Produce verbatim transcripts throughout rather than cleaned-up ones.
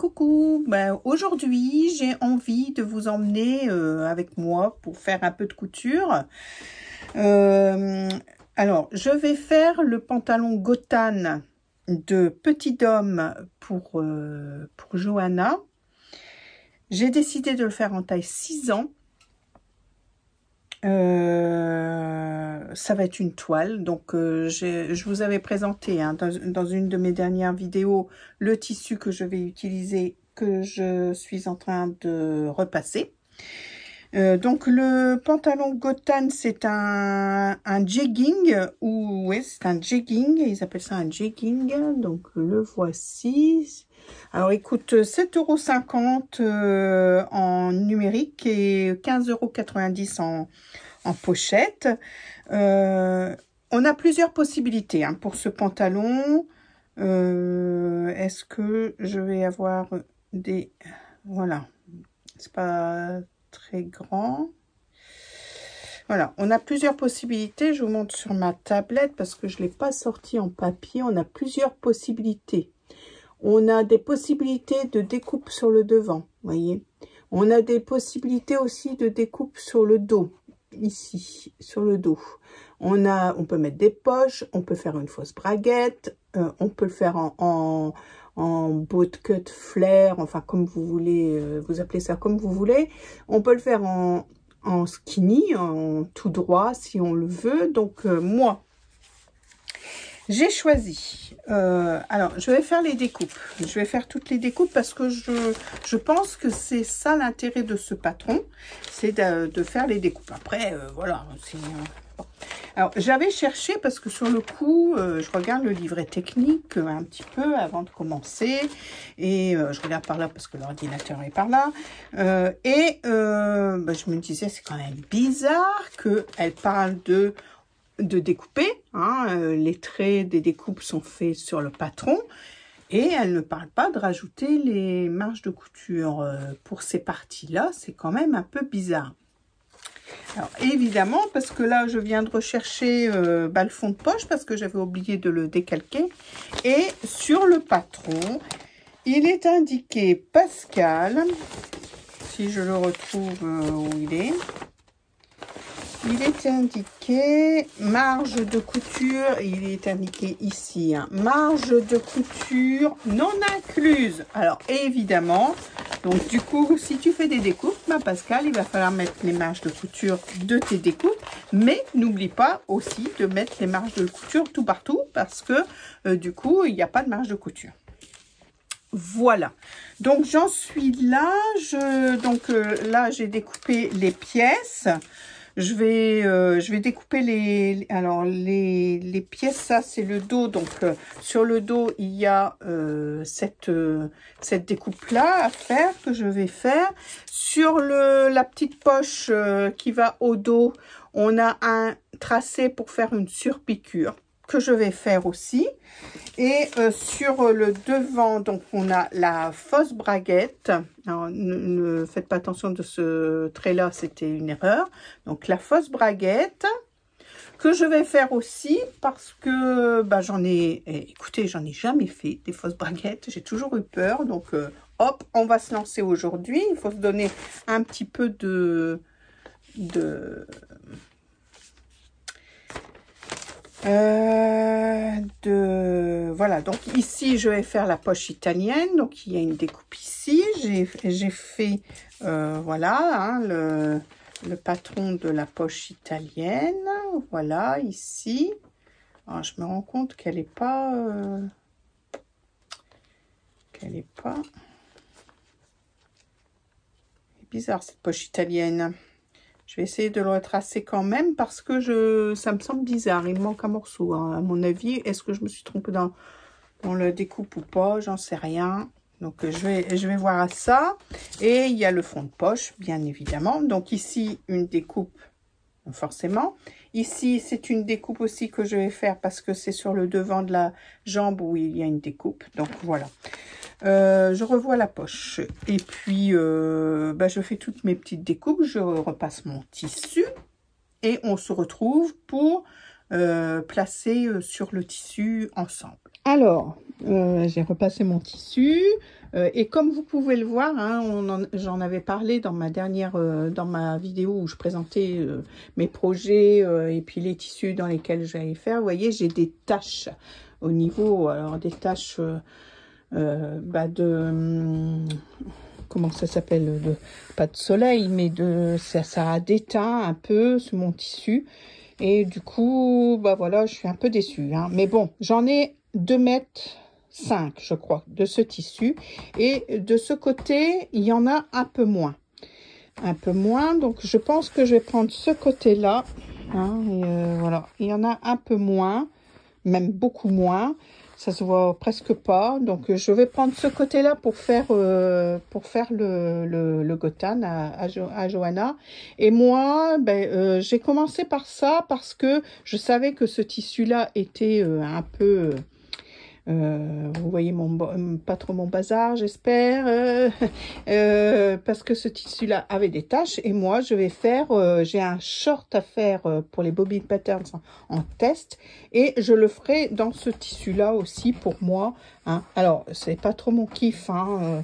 coucou, ben, aujourd'hui j'ai envie de vous emmener euh, avec moi pour faire un peu de couture. Euh, alors je vais faire le pantalon Gotane de Petit Dôme pour, euh, pour Johanna. J'ai décidé de le faire en taille six ans. Euh, ça va être une toile, donc euh, je vous avais présenté hein, dans, dans une de mes dernières vidéos le tissu que je vais utiliser, que je suis en train de repasser. Euh, donc le pantalon Gotane, c'est un, un jegging, ou oui c'est un jegging, ils appellent ça un jegging, donc le voici. Alors il coûte sept euros cinquante euh, en numérique et quinze euros quatre-vingt-dix en, en pochette. Euh, on a plusieurs possibilités hein, pour ce pantalon. Euh, Est-ce que je vais avoir des... Voilà, c'est pas très grand. Voilà, on a plusieurs possibilités. Je vous montre sur ma tablette parce que je ne l'ai pas sorti en papier. On a plusieurs possibilités. On a des possibilités de découpe sur le devant, voyez. On a des possibilités aussi de découpe sur le dos, ici, sur le dos. On a, on peut mettre des poches, on peut faire une fausse braguette, euh, on peut le faire en, en, en boat cut flair, enfin comme vous voulez, euh, vous appelez ça comme vous voulez. On peut le faire en, en skinny, en tout droit si on le veut. Donc euh, moi, j'ai choisi, euh, alors je vais faire les découpes, je vais faire toutes les découpes parce que je, je pense que c'est ça l'intérêt de ce patron, c'est de, de faire les découpes. Après, euh, voilà, c'est... Euh, bon. Alors j'avais cherché parce que sur le coup, euh, je regarde le livret technique euh, un petit peu avant de commencer et euh, je regarde par là parce que l'ordinateur est par là euh, et euh, bah, je me disais c'est quand même bizarre qu'elle parle de... de découper, hein, euh, les traits des découpes sont faits sur le patron et elle ne parle pas de rajouter les marges de couture euh, pour ces parties-là, c'est quand même un peu bizarre. Alors évidemment, parce que là je viens de rechercher euh, bah, le fond de poche parce que j'avais oublié de le décalquer et sur le patron, il est indiqué Pascal, si je le retrouve euh, où il est. Il est indiqué marge de couture, il est indiqué ici, hein, marge de couture non incluse. Alors évidemment, donc du coup, si tu fais des découpes, bah Pascal, il va falloir mettre les marges de couture de tes découpes, mais n'oublie pas aussi de mettre les marges de couture tout partout parce que euh, du coup, il n'y a pas de marge de couture. Voilà, donc j'en suis là, je, donc euh, là j'ai découpé les pièces. Je vais, euh, je vais découper les, alors les, les pièces, ça c'est le dos, donc euh, sur le dos il y a euh, cette, euh, cette découpe-là à faire, que je vais faire. Sur le, la petite poche euh, qui va au dos, on a un tracé pour faire une surpiqûre, que je vais faire aussi. Et euh, sur le devant, donc on a la fausse braguette. Alors, ne, ne faites pas attention de ce trait-là, c'était une erreur. Donc la fausse braguette que je vais faire aussi parce que bah, j'en ai, eh, écoutez, j'en ai jamais fait des fausses braguettes. J'ai toujours eu peur. Donc euh, hop, on va se lancer aujourd'hui. Il faut se donner un petit peu de... de Euh, de voilà, donc ici je vais faire la poche italienne, donc il y a une découpe ici, j'ai fait euh, voilà hein, le, le patron de la poche italienne, voilà ici. Alors, je me rends compte qu'elle est pas euh, qu'elle est pas c'est bizarre cette poche italienne. Je vais essayer de le retracer quand même parce que je, ça me semble bizarre. Il me manque un morceau, hein, à mon avis. Est-ce que je me suis trompée dans, dans le découpe ou pas? J'en sais rien. Donc, je vais, je vais voir à ça. Et il y a le fond de poche, bien évidemment. Donc, ici, une découpe, forcément. Ici, c'est une découpe aussi que je vais faire parce que c'est sur le devant de la jambe où il y a une découpe. Donc, voilà. Euh, je revois la poche et puis euh, bah, je fais toutes mes petites découpes, je repasse mon tissu et on se retrouve pour euh, placés euh, sur le tissu ensemble. Alors, euh, j'ai repassé mon tissu euh, et comme vous pouvez le voir, hein, j'en avais parlé dans ma dernière, euh, dans ma vidéo où je présentais euh, mes projets euh, et puis les tissus dans lesquels j'allais faire. Vous voyez, j'ai des taches au niveau, alors des taches euh, euh, bah de, hum, comment ça s'appelle, de, pas de soleil, mais de, ça, ça a déteint un peu sur mon tissu. Et du coup, bah voilà, je suis un peu déçue, hein. Mais bon, j'en ai deux mètres cinq, je crois, de ce tissu. Et de ce côté, il y en a un peu moins. Un peu moins, donc je pense que je vais prendre ce côté-là. Hein, et euh, voilà, il y en a un peu moins, même beaucoup moins. Ça se voit presque pas. Donc, je vais prendre ce côté-là pour faire, euh, pour faire le, le, le Gotan à, à, jo à Johanna. Et moi, ben, euh, j'ai commencé par ça parce que je savais que ce tissu-là était euh, un peu... Euh, vous voyez mon pas trop mon bazar, j'espère, euh, euh, parce que ce tissu-là avait des taches. Et moi, je vais faire, euh, j'ai un short à faire euh, pour les Bobby Patterns en, en test, et je le ferai dans ce tissu-là aussi pour moi. Hein. Alors, c'est pas trop mon kiff, hein, euh,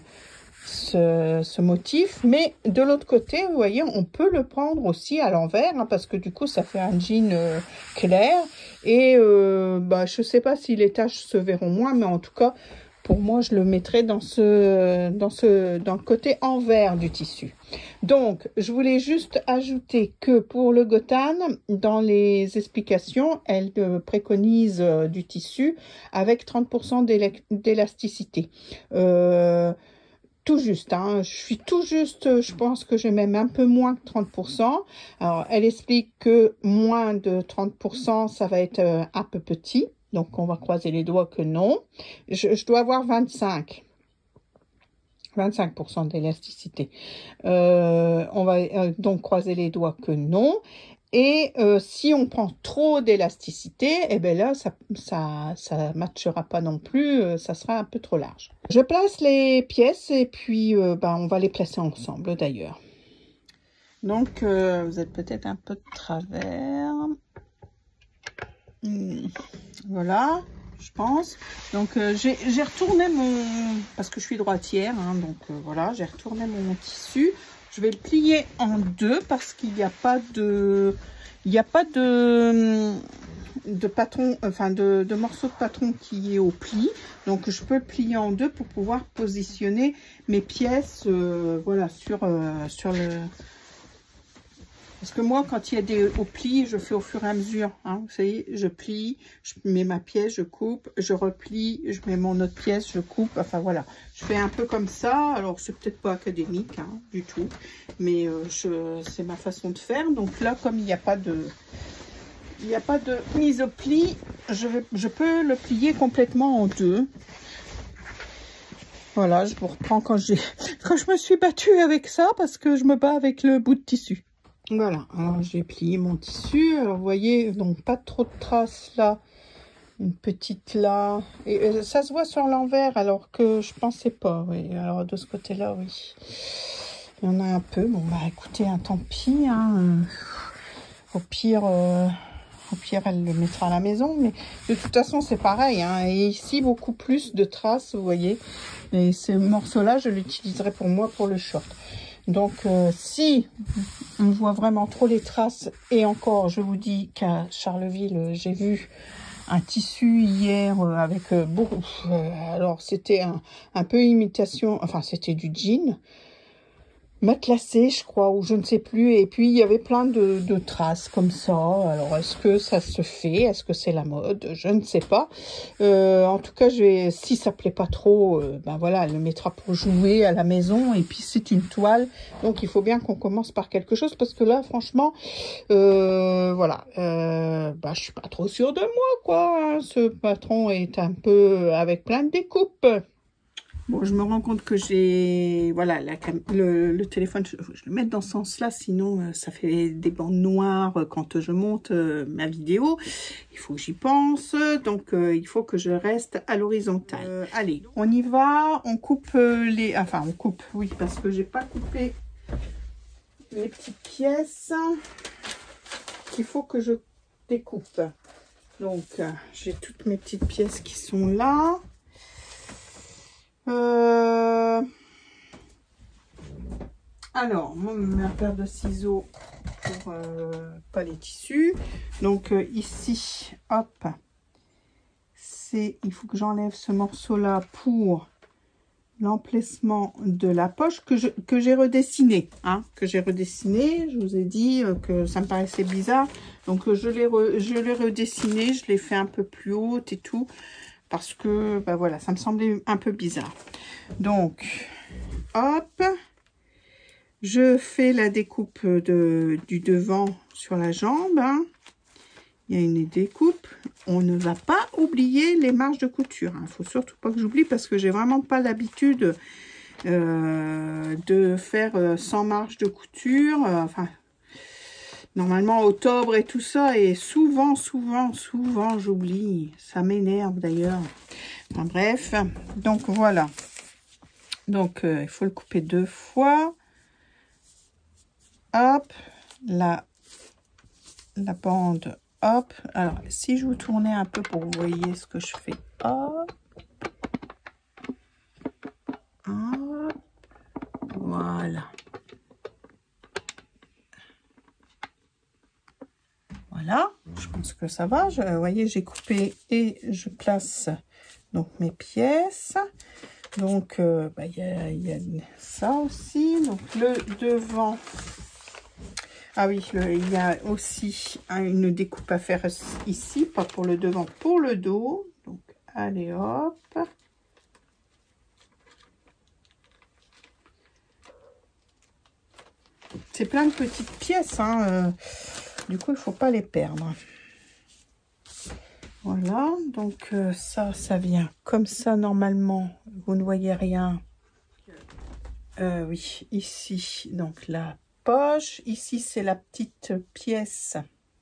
ce, ce motif, mais de l'autre côté, vous voyez, on peut le prendre aussi à l'envers, hein, parce que du coup, ça fait un jean euh, clair. Et euh, bah, je sais pas si les taches se verront moins, mais en tout cas, pour moi, je le mettrai dans ce, dans ce, dans le côté envers du tissu. Donc, je voulais juste ajouter que pour le Gotan, dans les explications, elle euh, préconise euh, du tissu avec trente pour cent d'élasticité. Euh, Tout juste, hein. Je suis tout juste, je pense que j'ai même un peu moins que trente pour cent. Alors, elle explique que moins de trente pour cent, ça va être euh, un peu petit. Donc, on va croiser les doigts que non. Je, je dois avoir vingt-cinq. vingt-cinq pour cent d'élasticité. Euh, on va euh, donc croiser les doigts que non. Et euh, si on prend trop d'élasticité, eh bien là, ça ça ça matchera pas non plus, euh, ça sera un peu trop large. Je place les pièces et puis euh, bah, on va les placer ensemble d'ailleurs. Donc, euh, vous êtes peut-être un peu de travers. Mmh. Voilà, je pense. Donc, euh, j'ai retourné mon... Parce que je suis droitière, hein, donc euh, voilà, j'ai retourné mon tissu. Je vais le plier en deux parce qu'il n'y a pas de, il n'y a pas de, de patron, enfin de, de morceau de patron qui est au pli. Donc je peux le plier en deux pour pouvoir positionner mes pièces, euh, voilà, sur, euh, sur le. Parce que moi, quand il y a des au pli, je fais au fur et à mesure. Hein, vous savez, je plie, je mets ma pièce, je coupe, je replie, je mets mon autre pièce, je coupe. Enfin voilà, je fais un peu comme ça. Alors, c'est peut-être pas académique hein, du tout, mais euh, c'est ma façon de faire. Donc là, comme il n'y a pas de, il n'y a pas de mise au pli, je, vais, je peux le plier complètement en deux. Voilà, je vous reprends quand j'ai, quand je me suis battue avec ça, parce que je me bats avec le bout de tissu. Voilà, alors j'ai plié mon tissu. Alors vous voyez, donc pas trop de traces là, une petite là. Et euh, ça se voit sur l'envers alors que je pensais pas. Oui, alors de ce côté-là, oui. Il y en a un peu. Bon bah écoutez, hein, tant pis. Hein. Au pire, euh, au pire, elle le mettra à la maison. Mais de toute façon, c'est pareil. Hein. Et ici, beaucoup plus de traces, vous voyez. Et ce morceau-là, je l'utiliserai pour moi pour le short. Donc, euh, si on voit vraiment trop les traces, et encore, je vous dis qu'à Charleville, j'ai vu un tissu hier euh, avec euh, beaucoup... Euh, alors, c'était un, un peu imitation, enfin, c'était du jean, matelassé, je crois, ou je ne sais plus. Et puis, il y avait plein de, de traces comme ça. Alors, est-ce que ça se fait? Est-ce que c'est la mode? Je ne sais pas. Euh, en tout cas, je vais, si ça plaît pas trop, euh, ben voilà, elle le mettra pour jouer à la maison. Et puis, c'est une toile. Donc, il faut bien qu'on commence par quelque chose. Parce que là, franchement, euh, voilà. Euh, ben, je suis pas trop sûre de moi, quoi. Hein. Ce patron est un peu avec plein de découpes. Bon, je me rends compte que j'ai... Voilà, la cam... le, le téléphone, je, je le mets dans ce sens-là, sinon euh, ça fait des bandes noires euh, quand je monte euh, ma vidéo. Il faut que j'y pense, donc euh, il faut que je reste à l'horizontale. Euh, allez, on y va, on coupe euh, les... Enfin, on coupe, oui, parce que j'ai pas coupé les petites pièces qu'il faut que je découpe. Donc, euh, j'ai toutes mes petites pièces qui sont là. Euh... Alors, moi, ma paire de ciseaux pour euh, pas les tissus. Donc, euh, ici, hop, c'est, il faut que j'enlève ce morceau-là pour l'emplacement de la poche que je que j'ai redessiné, hein, que j'ai redessiné. Je vous ai dit euh, que ça me paraissait bizarre, donc euh, je l'ai je l'ai redessiné, je l'ai fait un peu plus haute et tout, parce que bah voilà, ça me semblait un peu bizarre. Donc, hop, je fais la découpe de du devant sur la jambe. Hein. Il y a une découpe. On ne va pas oublier les marges de couture. Il ne faut surtout pas que j'oublie parce que j'ai vraiment pas l'habitude euh, de faire euh, sans marge de couture. Euh, enfin, normalement octobre et tout ça. Et souvent, souvent, souvent, j'oublie. Ça m'énerve d'ailleurs. Enfin, bref, donc voilà. Donc, euh, il faut le couper deux fois. Hop, la, la bande. Hop, alors si je vous tournais un peu pour que vous voyez ce que je fais. Hop. Hop. Voilà. Voilà, je pense que ça va. Je, vous voyez, j'ai coupé et je place donc mes pièces. Donc, euh, bah, y a, y a ça aussi. Donc, le devant. Ah oui, le, il y a aussi une découpe à faire ici, pas pour le devant, pour le dos. Donc, allez, hop. C'est plein de petites pièces, hein. Euh, du coup, il ne faut pas les perdre. Voilà, donc euh, ça, ça vient comme ça, normalement. Vous ne voyez rien. Euh, oui, ici, donc la poche. Ici, c'est la petite pièce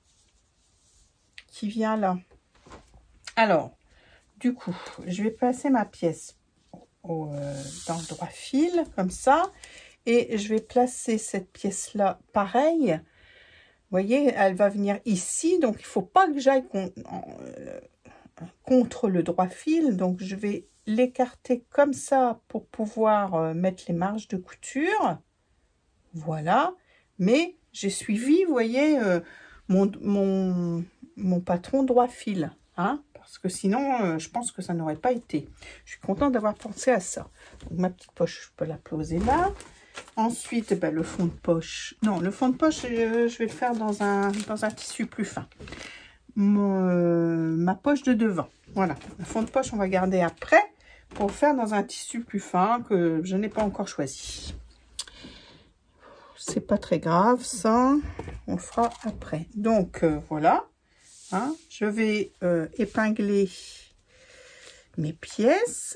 qui vient là. Alors, du coup, je vais passer ma pièce au, euh, dans le droit fil, comme ça. Et je vais placer cette pièce-là pareil. Vous voyez, elle va venir ici. Donc, il ne faut pas que j'aille con, euh, contre le droit fil. Donc, je vais l'écarter comme ça pour pouvoir euh, mettre les marges de couture. Voilà. Mais j'ai suivi, vous voyez, euh, mon, mon, mon patron droit fil. Hein, parce que sinon, euh, je pense que ça n'aurait pas été. Je suis contente d'avoir pensé à ça. Donc, ma petite poche, je peux la poser là. Ensuite, ben, le fond de poche. Non, le fond de poche, je, je vais le faire dans un, dans un tissu plus fin. Mon, euh, ma poche de devant. Voilà. Le fond de poche, on va garder après pour le faire dans un tissu plus fin que je n'ai pas encore choisi. C'est pas très grave, ça. On le fera après. Donc, euh, voilà. Hein, je vais euh, épingler mes pièces.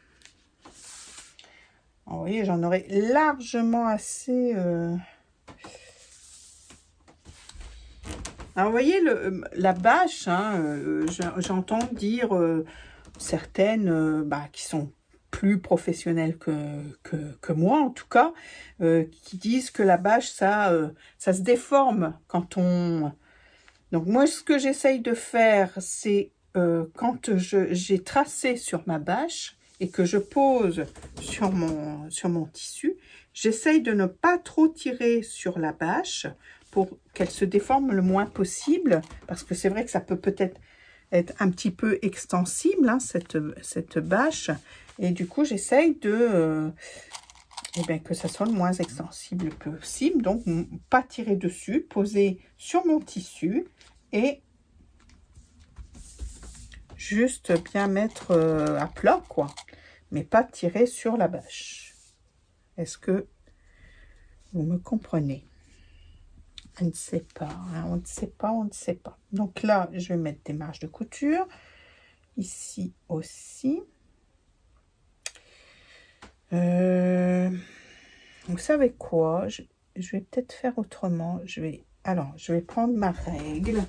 Vous voyez, j'en aurai largement assez. Euh... Alors, vous voyez, le, la bâche, hein, euh, j'entends dire euh, certaines euh, bah, qui sont plus professionnelles que, que, que moi, en tout cas, euh, qui disent que la bâche, ça, euh, ça se déforme quand on... Donc, moi, ce que j'essaye de faire, c'est euh, quand j'ai tracé sur ma bâche, et que je pose sur mon, sur mon tissu, j'essaye de ne pas trop tirer sur la bâche pour qu'elle se déforme le moins possible, parce que c'est vrai que ça peut peut-être être un petit peu extensible, hein, cette, cette bâche, et du coup j'essaye de euh, eh bien, que ça soit le moins extensible possible, donc pas tirer dessus, poser sur mon tissu, et juste bien mettre euh, à plat, quoi. Mais pas tirer sur la bâche. Est-ce que vous me comprenez? On ne sait pas, hein, on ne sait pas, on ne sait pas. Donc là, je vais mettre des marges de couture. Ici aussi. Euh, vous savez quoi? Je, je vais peut-être faire autrement. Je vais, alors, je vais prendre ma règle.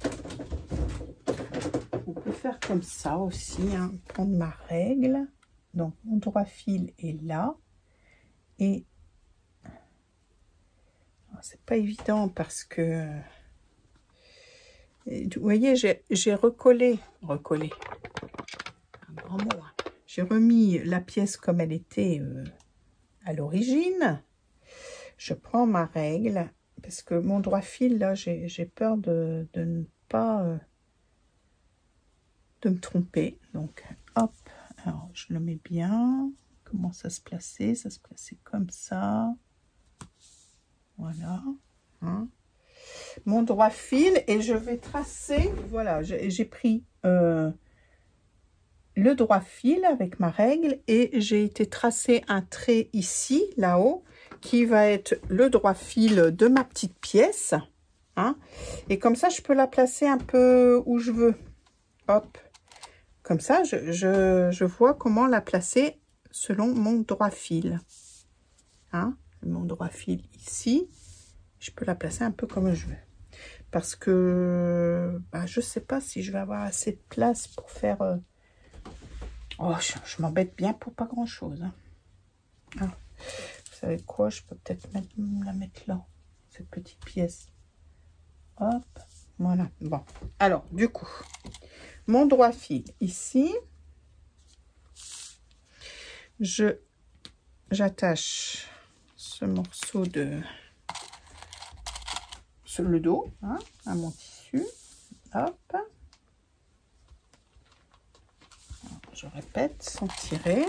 On peut faire comme ça aussi, hein, prendre ma règle. Donc, mon droit fil est là. Et c'est pas évident parce que Et, vous voyez, j'ai recollé, recollé, un grand mot, hein. J'ai remis la pièce comme elle était euh, à l'origine. Je prends ma règle, parce que mon droit fil, là, j'ai peur de, de ne pas... Euh, de me tromper. Donc, hop, alors je le mets bien. Comment ça se plaçait? Ça se plaçait comme ça. Voilà. Hein. Mon droit fil, et je vais tracer, voilà, j'ai pris euh, le droit fil avec ma règle et j'ai été tracer un trait ici, là-haut, qui va être le droit fil de ma petite pièce. Hein. Et comme ça, je peux la placer un peu où je veux. Hop. Comme ça, je, je, je vois comment la placer selon mon droit fil. Hein, mon droit fil ici, je peux la placer un peu comme je veux. Parce que bah, je ne sais pas si je vais avoir assez de place pour faire... Euh... Oh, je, je m'embête bien pour pas grand-chose. Hein. Ah, vous savez quoi? Je peux peut-être la mettre là, cette petite pièce. Hop, voilà. Bon, alors, du coup... Mon droit fil ici, je j'attache ce morceau de sur le dos, hein, à mon tissu. Hop. Alors, je répète sans tirer.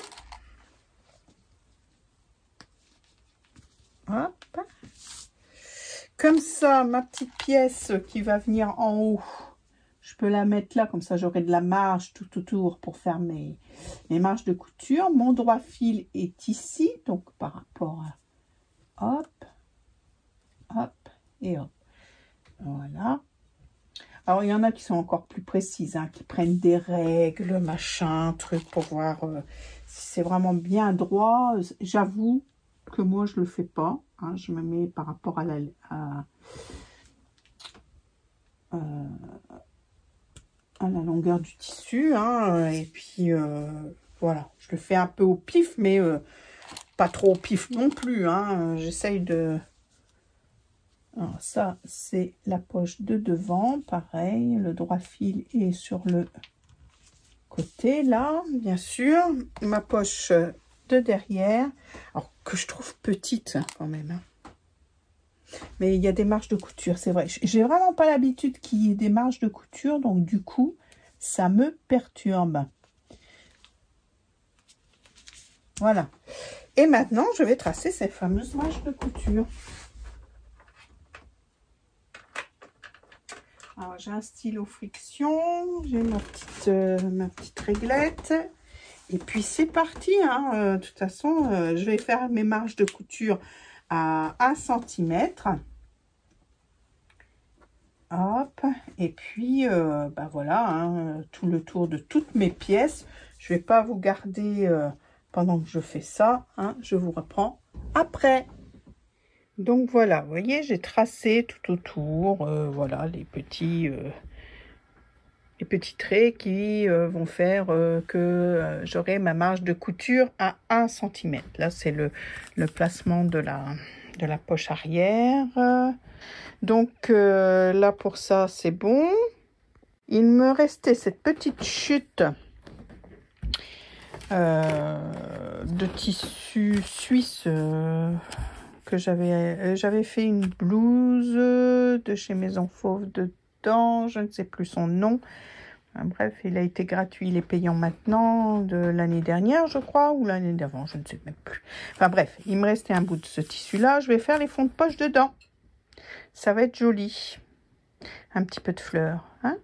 Hop. Comme ça, ma petite pièce qui va venir en haut. Je peux la mettre là, comme ça j'aurai de la marge tout autour pour faire mes, mes marges de couture. Mon droit fil est ici, donc par rapport à... Hop, hop et hop. Voilà. Alors, il y en a qui sont encore plus précises, hein, qui prennent des règles, machin, truc, pour voir euh, si c'est vraiment bien droit. J'avoue que moi, je le fais pas. Hein, je me mets par rapport à la... À, euh, à la longueur du tissu, hein, et puis euh, voilà, je le fais un peu au pif, mais euh, pas trop au pif non plus, hein. J'essaye de... Alors ça, c'est la poche de devant, pareil, le droit fil est sur le côté, là, bien sûr, ma poche de derrière, alors que je trouve petite, hein, quand même, hein. Mais il y a des marges de couture, c'est vrai. J'ai vraiment pas l'habitude qu'il y ait des marges de couture, donc du coup, ça me perturbe. Voilà. Et maintenant, je vais tracer ces fameuses marges de couture. Alors, j'ai un stylo friction, j'ai ma petite, euh, ma petite réglette. Et puis, c'est parti, hein. Euh, de toute façon, euh, je vais faire mes marges de couture à un centimètre. Hop, et puis euh, bah voilà, hein, tout le tour de toutes mes pièces. Je vais pas vous garder euh, pendant que je fais ça, hein, je vous reprends après. Donc voilà, vous voyez, j'ai tracé tout autour, euh, voilà, les petits, euh, les petits traits qui euh, vont faire euh, que euh, j'aurai ma marge de couture à un centimètre. Là, c'est le, le placement de la, de la poche arrière. Donc euh, là, pour ça, c'est bon. Il me restait cette petite chute euh, de tissu suisse euh, que j'avais euh, j'avais fait une blouse de chez Maison Fauve dedans, je ne sais plus son nom. Bref, il a été gratuit, il est payant maintenant, de l'année dernière, je crois, ou l'année d'avant, je ne sais même plus. Enfin bref, il me restait un bout de ce tissu-là. Je vais faire les fonds de poche dedans. Ça va être joli. Un petit peu de fleurs, hein.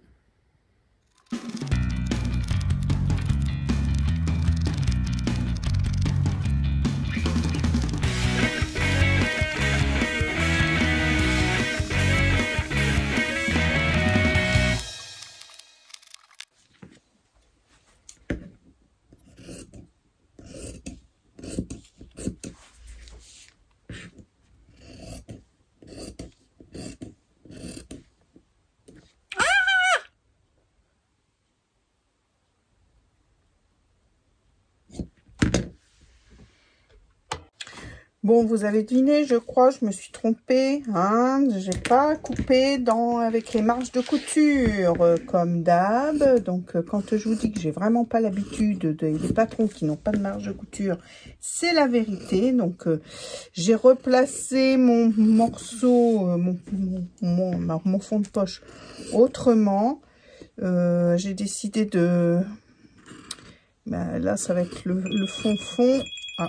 Bon, vous avez deviné, je crois, je me suis trompée. Hein, j'ai pas coupé dans avec les marges de couture, euh, comme d'hab. Donc, euh, quand je vous dis que j'ai vraiment pas l'habitude de, des patrons qui n'ont pas de marge de couture, c'est la vérité. Donc, euh, j'ai replacé mon morceau, euh, mon, mon, mon, mon fond de poche autrement. Euh, j'ai décidé de... Ben, là, ça va être le, le fond fond. Ah.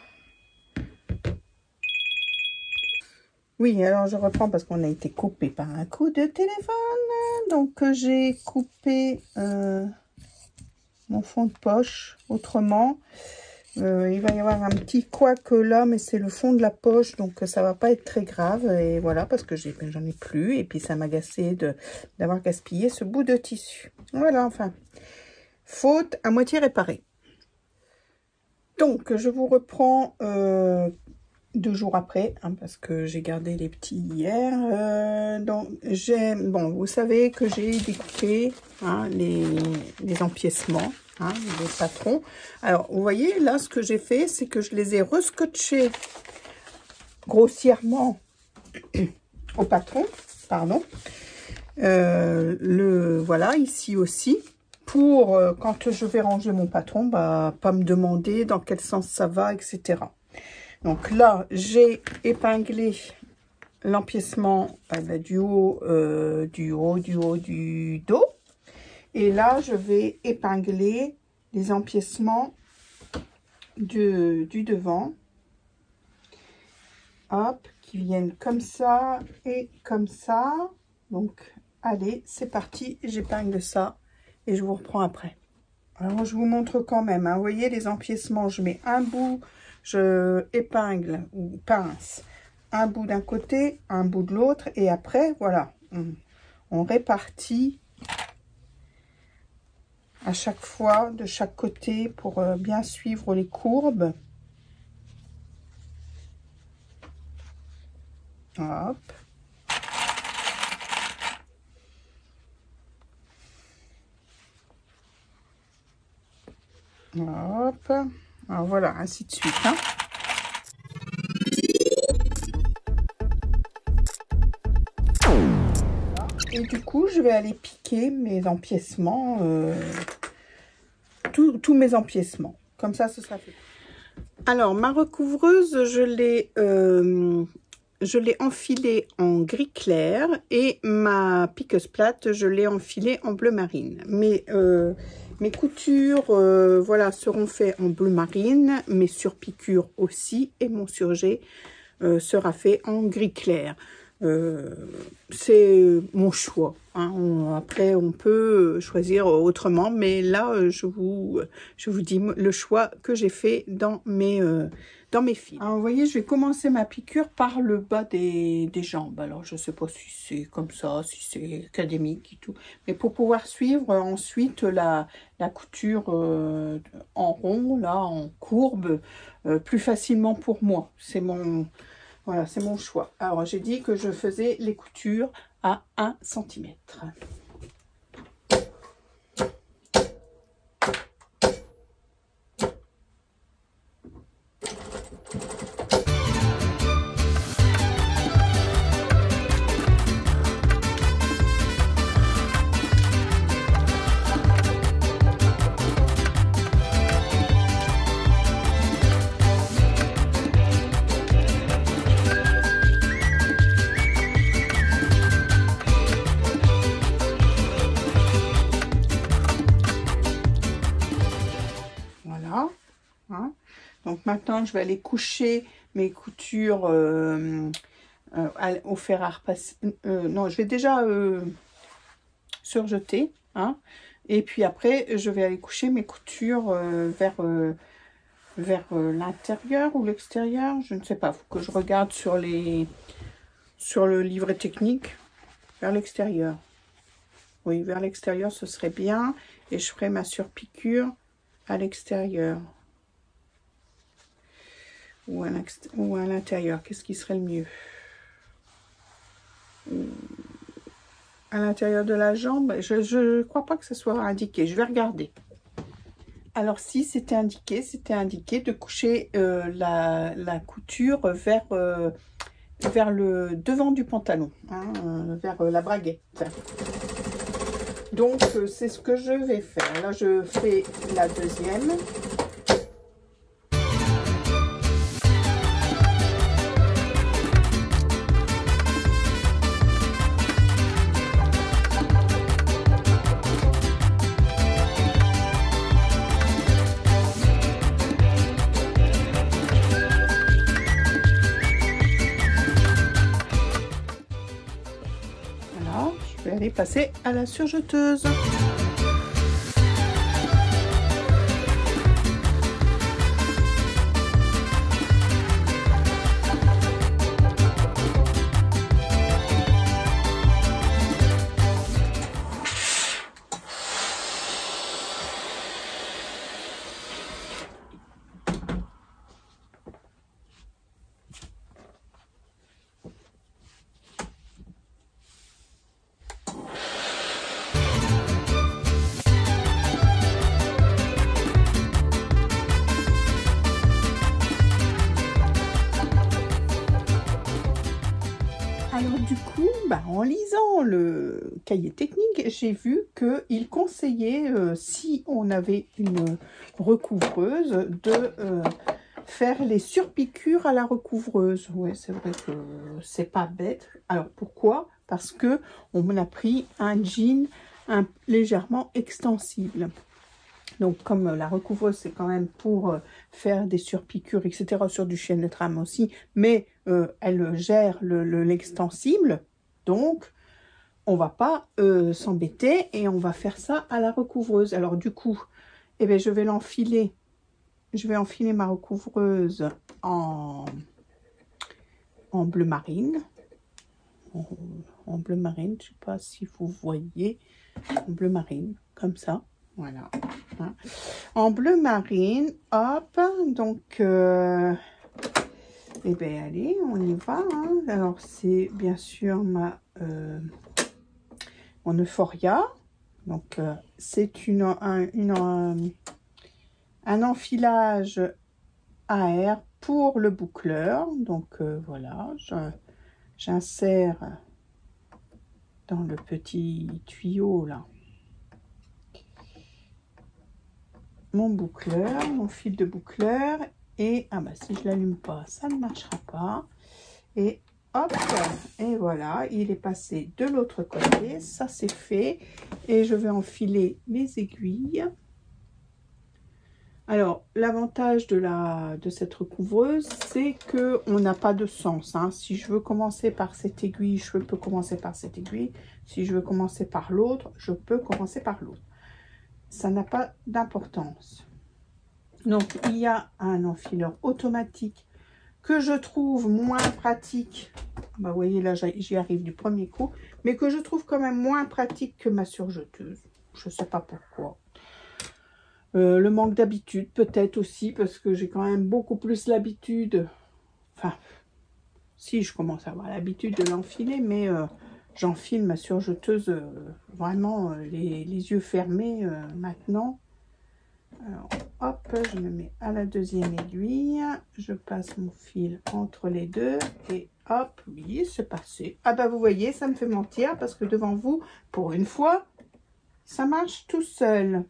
Oui, alors je reprends parce qu'on a été coupé par un coup de téléphone. Donc, euh, j'ai coupé euh, mon fond de poche autrement. Euh, il va y avoir un petit couac là, mais c'est le fond de la poche, donc ça va pas être très grave. Et voilà, parce que j'en ai, ai plus. Et puis, ça m'agaçait d'avoir gaspillé ce bout de tissu. Voilà, enfin, faute à moitié réparée. Donc, je vous reprends... Euh, deux jours après, hein, parce que j'ai gardé les petits hier. Euh, donc, j'ai, bon, vous savez que j'ai découpé hein, les, les empiècements, hein, les patrons. Alors, vous voyez, là, ce que j'ai fait, c'est que je les ai rescotchés grossièrement au patron, pardon. Euh, le, voilà, ici aussi. Pour, euh, quand je vais ranger mon patron, bah, pas me demander dans quel sens ça va, et cetera. Donc là, j'ai épinglé l'empiècement euh, bah, du haut, euh, du haut, du haut, du dos. Et là, je vais épingler les empiècements du, du devant. Hop, qui viennent comme ça et comme ça. Donc, allez, c'est parti. J'épingle ça et je vous reprends après. Alors, je vous montre quand même. Hein, vous voyez, les empiècements, je mets un bout... Je épingle ou pince un bout d'un côté, un bout de l'autre, et après, voilà, on, on répartit à chaque fois de chaque côté pour euh, bien suivre les courbes. Hop. Hop. Alors voilà, ainsi de suite. Hein. Et du coup, je vais aller piquer mes empiècements, euh, tous mes empiècements. Comme ça, ce sera fait. Alors, ma recouvreuse, je l'ai euh, je l'ai enfilée en gris clair et ma piqueuse plate, je l'ai enfilée en bleu marine. Mais euh, mes coutures, euh, voilà, seront faites en bleu marine, mes surpiqûres aussi, et mon surjet euh, sera fait en gris clair. Euh, c'est mon choix. Hein. On, après, on peut choisir autrement, mais là, je vous, je vous dis le choix que j'ai fait dans mes, euh, dans mes fils. Alors, vous voyez, je vais commencer ma piqûre par le bas des, des jambes. Alors, je ne sais pas si c'est comme ça, si c'est académique et tout. Mais pour pouvoir suivre ensuite la, la couture euh, en rond, là, en courbe, euh, plus facilement pour moi. C'est mon... Voilà, c'est mon choix. Alors, j'ai dit que je faisais les coutures à un centimètre. Donc maintenant, je vais aller coucher mes coutures euh, euh, au fer à repasser. Euh, non, je vais déjà euh, surjeter. Hein, et puis après, je vais aller coucher mes coutures euh, vers, euh, vers euh, l'intérieur ou l'extérieur. Je ne sais pas. Il faut que je regarde sur, les, sur le livret technique. Vers l'extérieur. Oui, vers l'extérieur, ce serait bien. Et je ferai ma surpiqûre à l'extérieur. Ou à l'intérieur, qu'est-ce qui serait le mieux? À l'intérieur de la jambe, je ne crois pas que ce soit indiqué, je vais regarder. Alors si c'était indiqué, c'était indiqué de coucher euh, la, la couture vers, euh, vers le devant du pantalon, hein, euh, vers euh, la braguette. Donc euh, c'est ce que je vais faire. Là je fais la deuxième. Je vais aller passer à la surjeteuse. Alors du coup, bah, en lisant le cahier technique, j'ai vu qu'il conseillait, euh, si on avait une recouvreuse, de euh, faire les surpiqûres à la recouvreuse. Oui, c'est vrai que c'est pas bête. Alors pourquoi? Parce que on a pris un jean un, légèrement extensible. Donc, comme la recouvreuse, c'est quand même pour faire des surpiqûres, et cetera, sur du chêne de trame aussi, mais euh, elle gère l'extensible, le, le, donc on va pas euh, s'embêter et on va faire ça à la recouvreuse. Alors, du coup, eh bien, je vais l'enfiler, je vais enfiler ma recouvreuse en, en bleu marine, en, en bleu marine, je sais pas si vous voyez, en bleu marine, comme ça. Voilà, hein. En bleu marine, hop, donc, euh, eh bien, allez, on y va, hein. Alors, c'est bien sûr ma, euh, mon Euphoria, donc, euh, c'est une, un, une, un, un enfilage à air pour le boucleur, donc, euh, voilà, j'insère dans le petit tuyau, là, mon boucleur, mon fil de boucleur, et ah bah si je l'allume pas, ça ne marchera pas, et hop, et voilà, il est passé de l'autre côté, ça c'est fait, et je vais enfiler mes aiguilles. Alors l'avantage de la de cette recouvreuse, c'est que on n'a pas de sens, hein. Si je veux commencer par cette aiguille, je peux commencer par cette aiguille, si je veux commencer par l'autre, je peux commencer par l'autre. Ça n'a pas d'importance. Donc, il y a un enfileur automatique que je trouve moins pratique. Bah, vous voyez, là, j'y arrive du premier coup. Mais que je trouve quand même moins pratique que ma surjeteuse. Je ne sais pas pourquoi. Euh, le manque d'habitude, peut-être aussi, parce que j'ai quand même beaucoup plus l'habitude. Enfin, si, je commence à avoir l'habitude de l'enfiler, mais... Euh, j'enfile ma surjeteuse euh, vraiment euh, les, les yeux fermés euh, maintenant. Alors, hop, je me mets à la deuxième aiguille. Je passe mon fil entre les deux et hop, oui, c'est passé. Ah bah vous voyez, ça me fait mentir parce que devant vous, pour une fois, ça marche tout seul.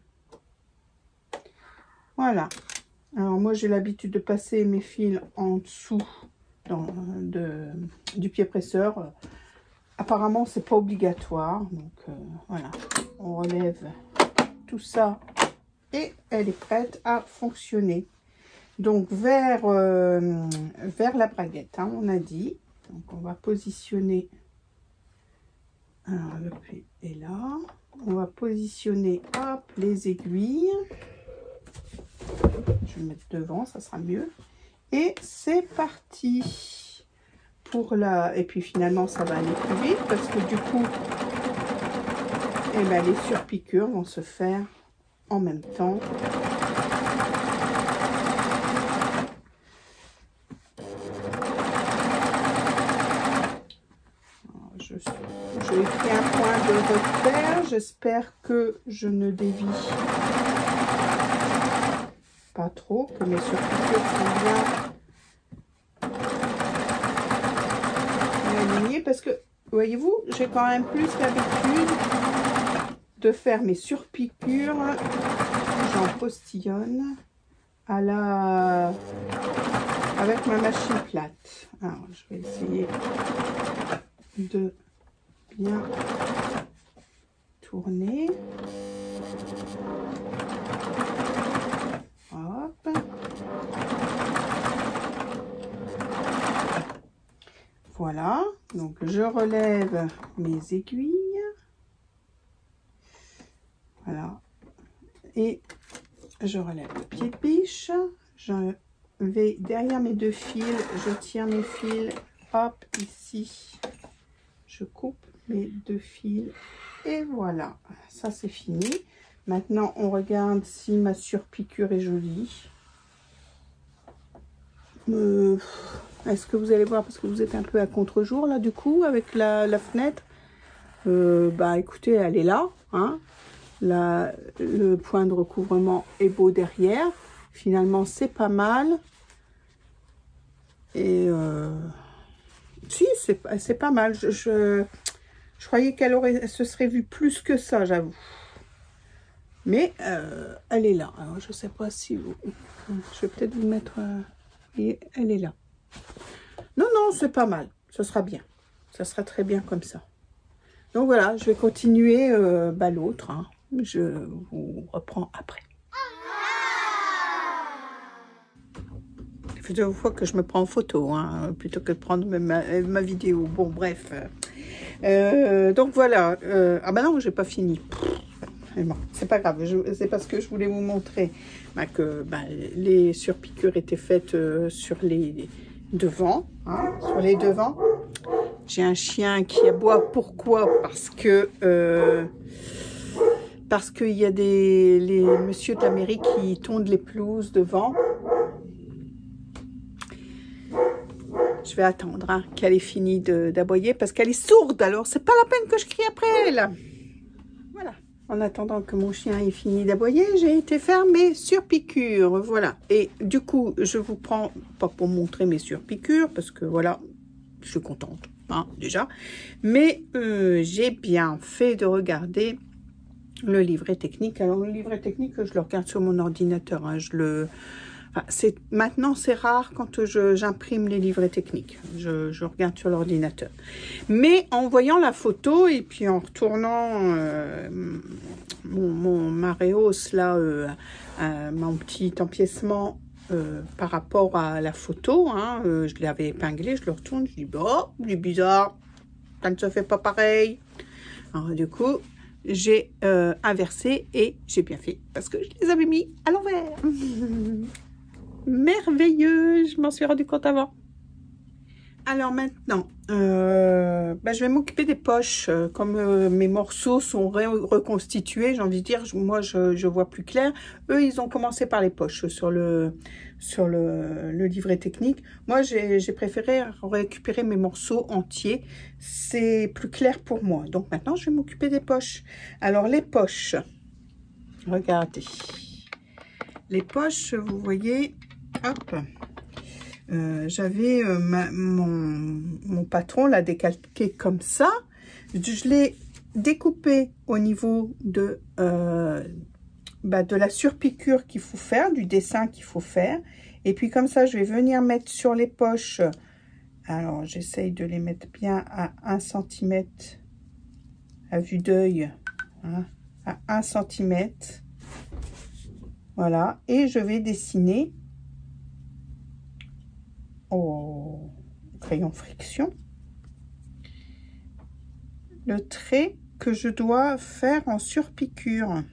Voilà. Alors moi, j'ai l'habitude de passer mes fils en dessous dans, de, du pied presseur. Apparemment, c'est pas obligatoire. Donc, euh, voilà. On relève tout ça et elle est prête à fonctionner. Donc, vers, euh, vers la braguette, hein, on a dit. Donc, on va positionner. Alors, le pli est là. On va positionner, hop, les aiguilles. Je vais mettre devant, ça sera mieux. Et c'est parti. Pour la... Et puis finalement, ça va aller plus vite parce que du coup, eh ben, les surpiqûres vont se faire en même temps. Je, je pris un point de repère. J'espère que je ne dévie pas trop, que mes surpiqûres sont bien alignées, parce que, voyez-vous, j'ai quand même plus l'habitude de faire mes surpiqûres, j'en postillonne, à la... avec ma machine plate. Alors, je vais essayer de bien tourner. Hop. Voilà, donc je relève mes aiguilles. Voilà. Et je relève le pied de biche. Je vais derrière mes deux fils, je tire mes fils, hop, ici. Je coupe mes deux fils. Et voilà, ça c'est fini. Maintenant, on regarde si ma surpiqûre est jolie. Euh, Est-ce que vous allez voir, parce que vous êtes un peu à contre-jour là du coup avec la, la fenêtre. Euh, bah écoutez, elle est là, hein. La, le point de recouvrement est beau derrière. Finalement, c'est pas mal. Et euh, si, c'est pas mal. Je, je, je croyais qu'elle aurait, se serait vue plus que ça, j'avoue. Mais euh, elle est là. Alors, je sais pas si vous... Je vais peut-être vous mettre... Euh, et elle est là. Non, non, c'est pas mal. Ça sera bien. Ça sera très bien comme ça. Donc voilà, je vais continuer euh, bah, l'autre. Hein. Je vous reprends après. Ça fait deux fois que je me prends en photo, hein, plutôt que de prendre ma, ma vidéo. Bon, bref. Euh, donc voilà. Euh, ah bah non, j'ai pas fini. Bon, c'est pas grave, c'est parce que je voulais vous montrer bah, que bah, les surpiqûres étaient faites euh, sur les devants, hein, sur les devants. J'ai un chien qui aboie. Pourquoi? Parce que euh, parce qu'il y a des les messieurs de la mairie qui tondent les pelouses devant. Je vais attendre hein, qu'elle ait fini d'aboyer parce qu'elle est sourde. Alors c'est pas la peine que je crie après elle. Voilà. En attendant que mon chien ait fini d'aboyer, j'ai été faire mes surpiqûres. Voilà. Et du coup, je vous prends, pas pour montrer mes surpiqûres, parce que voilà, je suis contente, hein, déjà. Mais euh, j'ai bien fait de regarder le livret technique. Alors, le livret technique, je le regarde sur mon ordinateur. Hein, je le... Enfin, c'est maintenant, c'est rare quand j'imprime les livrets techniques. Je, je regarde sur l'ordinateur. Mais en voyant la photo et puis en retournant euh, mon, mon Maréos, là, euh, euh, mon petit empiècement euh, par rapport à la photo, hein, euh, je l'avais épinglé, je le retourne, je dis, bon, c'est bizarre, ça ne se fait pas pareil. Alors, du coup, j'ai euh, inversé et j'ai bien fait parce que je les avais mis à l'envers. Merveilleux, je m'en suis rendu compte avant. Alors maintenant, euh, bah, je vais m'occuper des poches. Comme euh, mes morceaux sont reconstitués, j'ai envie de dire, moi je, je vois plus clair. Eux, ils ont commencé par les poches sur le, sur le, le livret technique. Moi, j'ai préféré récupérer mes morceaux entiers. C'est plus clair pour moi. Donc maintenant, je vais m'occuper des poches. Alors les poches, regardez. Les poches, vous voyez, hop. Euh, j'avais euh, mon, mon patron l'a décalqué comme ça. Je l'ai découpé au niveau de, euh, bah, de la surpiqûre qu'il faut faire, du dessin qu'il faut faire. Et puis comme ça, je vais venir mettre sur les poches. Alors, j'essaye de les mettre bien à un centimètre à vue d'œil. Hein, à un centimètre. Voilà. Et je vais dessiner au crayon friction le trait que je dois faire en surpiqûre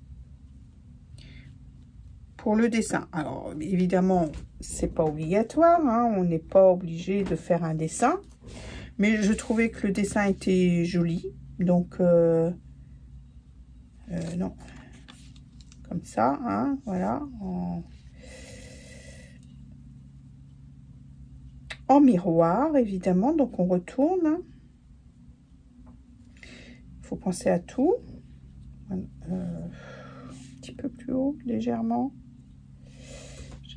pour le dessin. Alors évidemment c'est pas obligatoire, hein, on n'est pas obligé de faire un dessin, mais je trouvais que le dessin était joli, donc euh, euh, non, comme ça, hein, voilà, en en miroir évidemment, donc on retourne, hein. Il faut penser à tout, euh, un petit peu plus haut légèrement,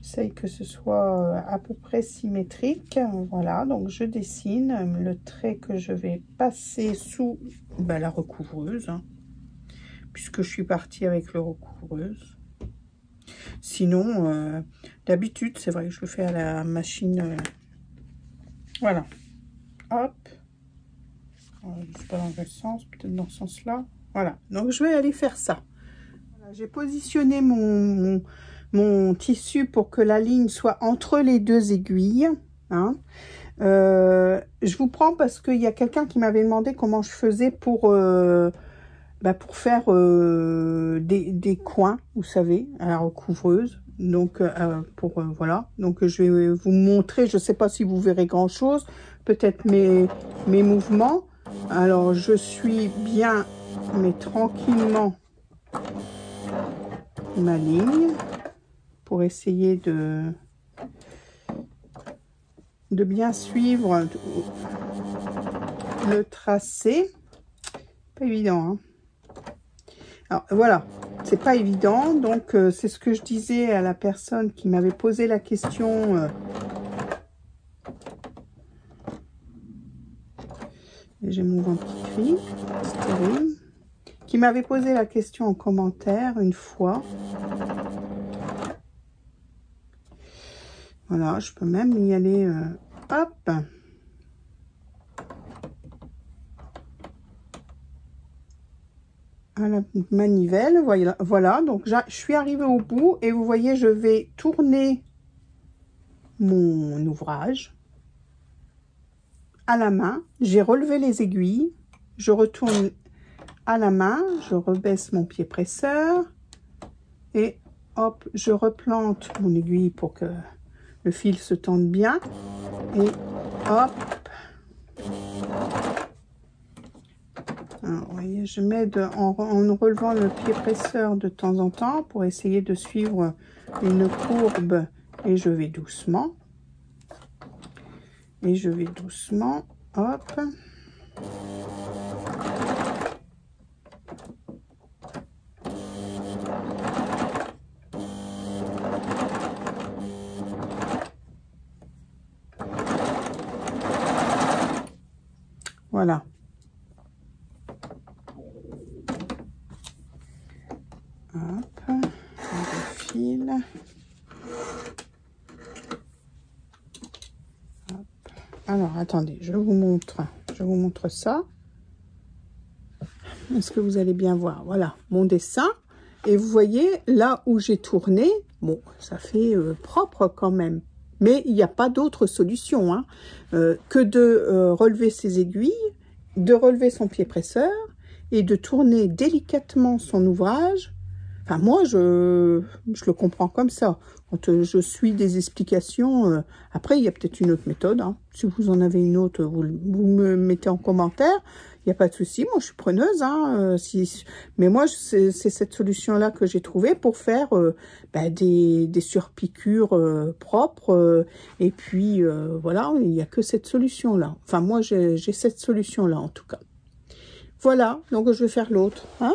J'essaye que ce soit à peu près symétrique. Voilà, donc je dessine le trait que je vais passer sous ben, la recouvreuse, hein, puisque je suis partie avec le recouvreuse. Sinon, euh, d'habitude, c'est vrai que je le fais à la machine. Euh, voilà. Hop. Euh, je sais pas dans quel sens, peut-être dans ce sens-là. Voilà, donc je vais aller faire ça. Voilà, j'ai positionné mon, mon, mon tissu pour que la ligne soit entre les deux aiguilles. Hein. Euh, je vous prends parce qu'il y a quelqu'un qui m'avait demandé comment je faisais pour... Euh, Bah pour faire euh, des, des coins, vous savez, à la recouvreuse. Donc, euh, pour euh, voilà. Donc, je vais vous montrer. Je ne sais pas si vous verrez grand-chose. Peut-être mes, mes mouvements. Alors, je suis bien, mais tranquillement, ma ligne. Pour essayer de, de bien suivre le tracé. Pas évident, hein. Alors voilà, c'est pas évident, donc euh, c'est ce que je disais à la personne qui m'avait posé la question. Euh, et j'ai mon ventre qui crie, c'est terrible. Qui m'avait posé la question en commentaire une fois. Voilà, je peux même y aller. Euh, hop. À la manivelle, voilà, voilà, donc je suis arrivée au bout et vous voyez, je vais tourner mon ouvrage à la main. J'ai relevé les aiguilles, je retourne à la main, je rebaisse mon pied presseur et hop, je replante mon aiguille pour que le fil se tende bien et hop. Alors, vous voyez, je m'aide en, en relevant le pied presseur de temps en temps pour essayer de suivre une courbe et je vais doucement. Et je vais doucement, hop. Voilà. Hop, on défile. Hop. Alors, attendez, je vous montre, je vous montre ça. Est-ce que vous allez bien voir? Voilà, mon dessin. Et vous voyez, là où j'ai tourné, bon, ça fait euh, propre quand même. Mais il n'y a pas d'autre solution hein, euh, que de euh, relever ses aiguilles, de relever son pied presseur et de tourner délicatement son ouvrage. Enfin, moi, je, je le comprends comme ça. Quand je suis des explications, euh, après, il y a peut-être une autre méthode. Hein. Si vous en avez une autre, vous, vous me mettez en commentaire. Il n'y a pas de souci. Moi, je suis preneuse. Hein, euh, si, mais moi, c'est cette solution-là que j'ai trouvée pour faire euh, bah, des, des surpiqûres euh, propres. Euh, et puis, euh, voilà, il n'y a que cette solution-là. Enfin, moi, j'ai cette solution-là, en tout cas. Voilà, donc je vais faire l'autre. Hein.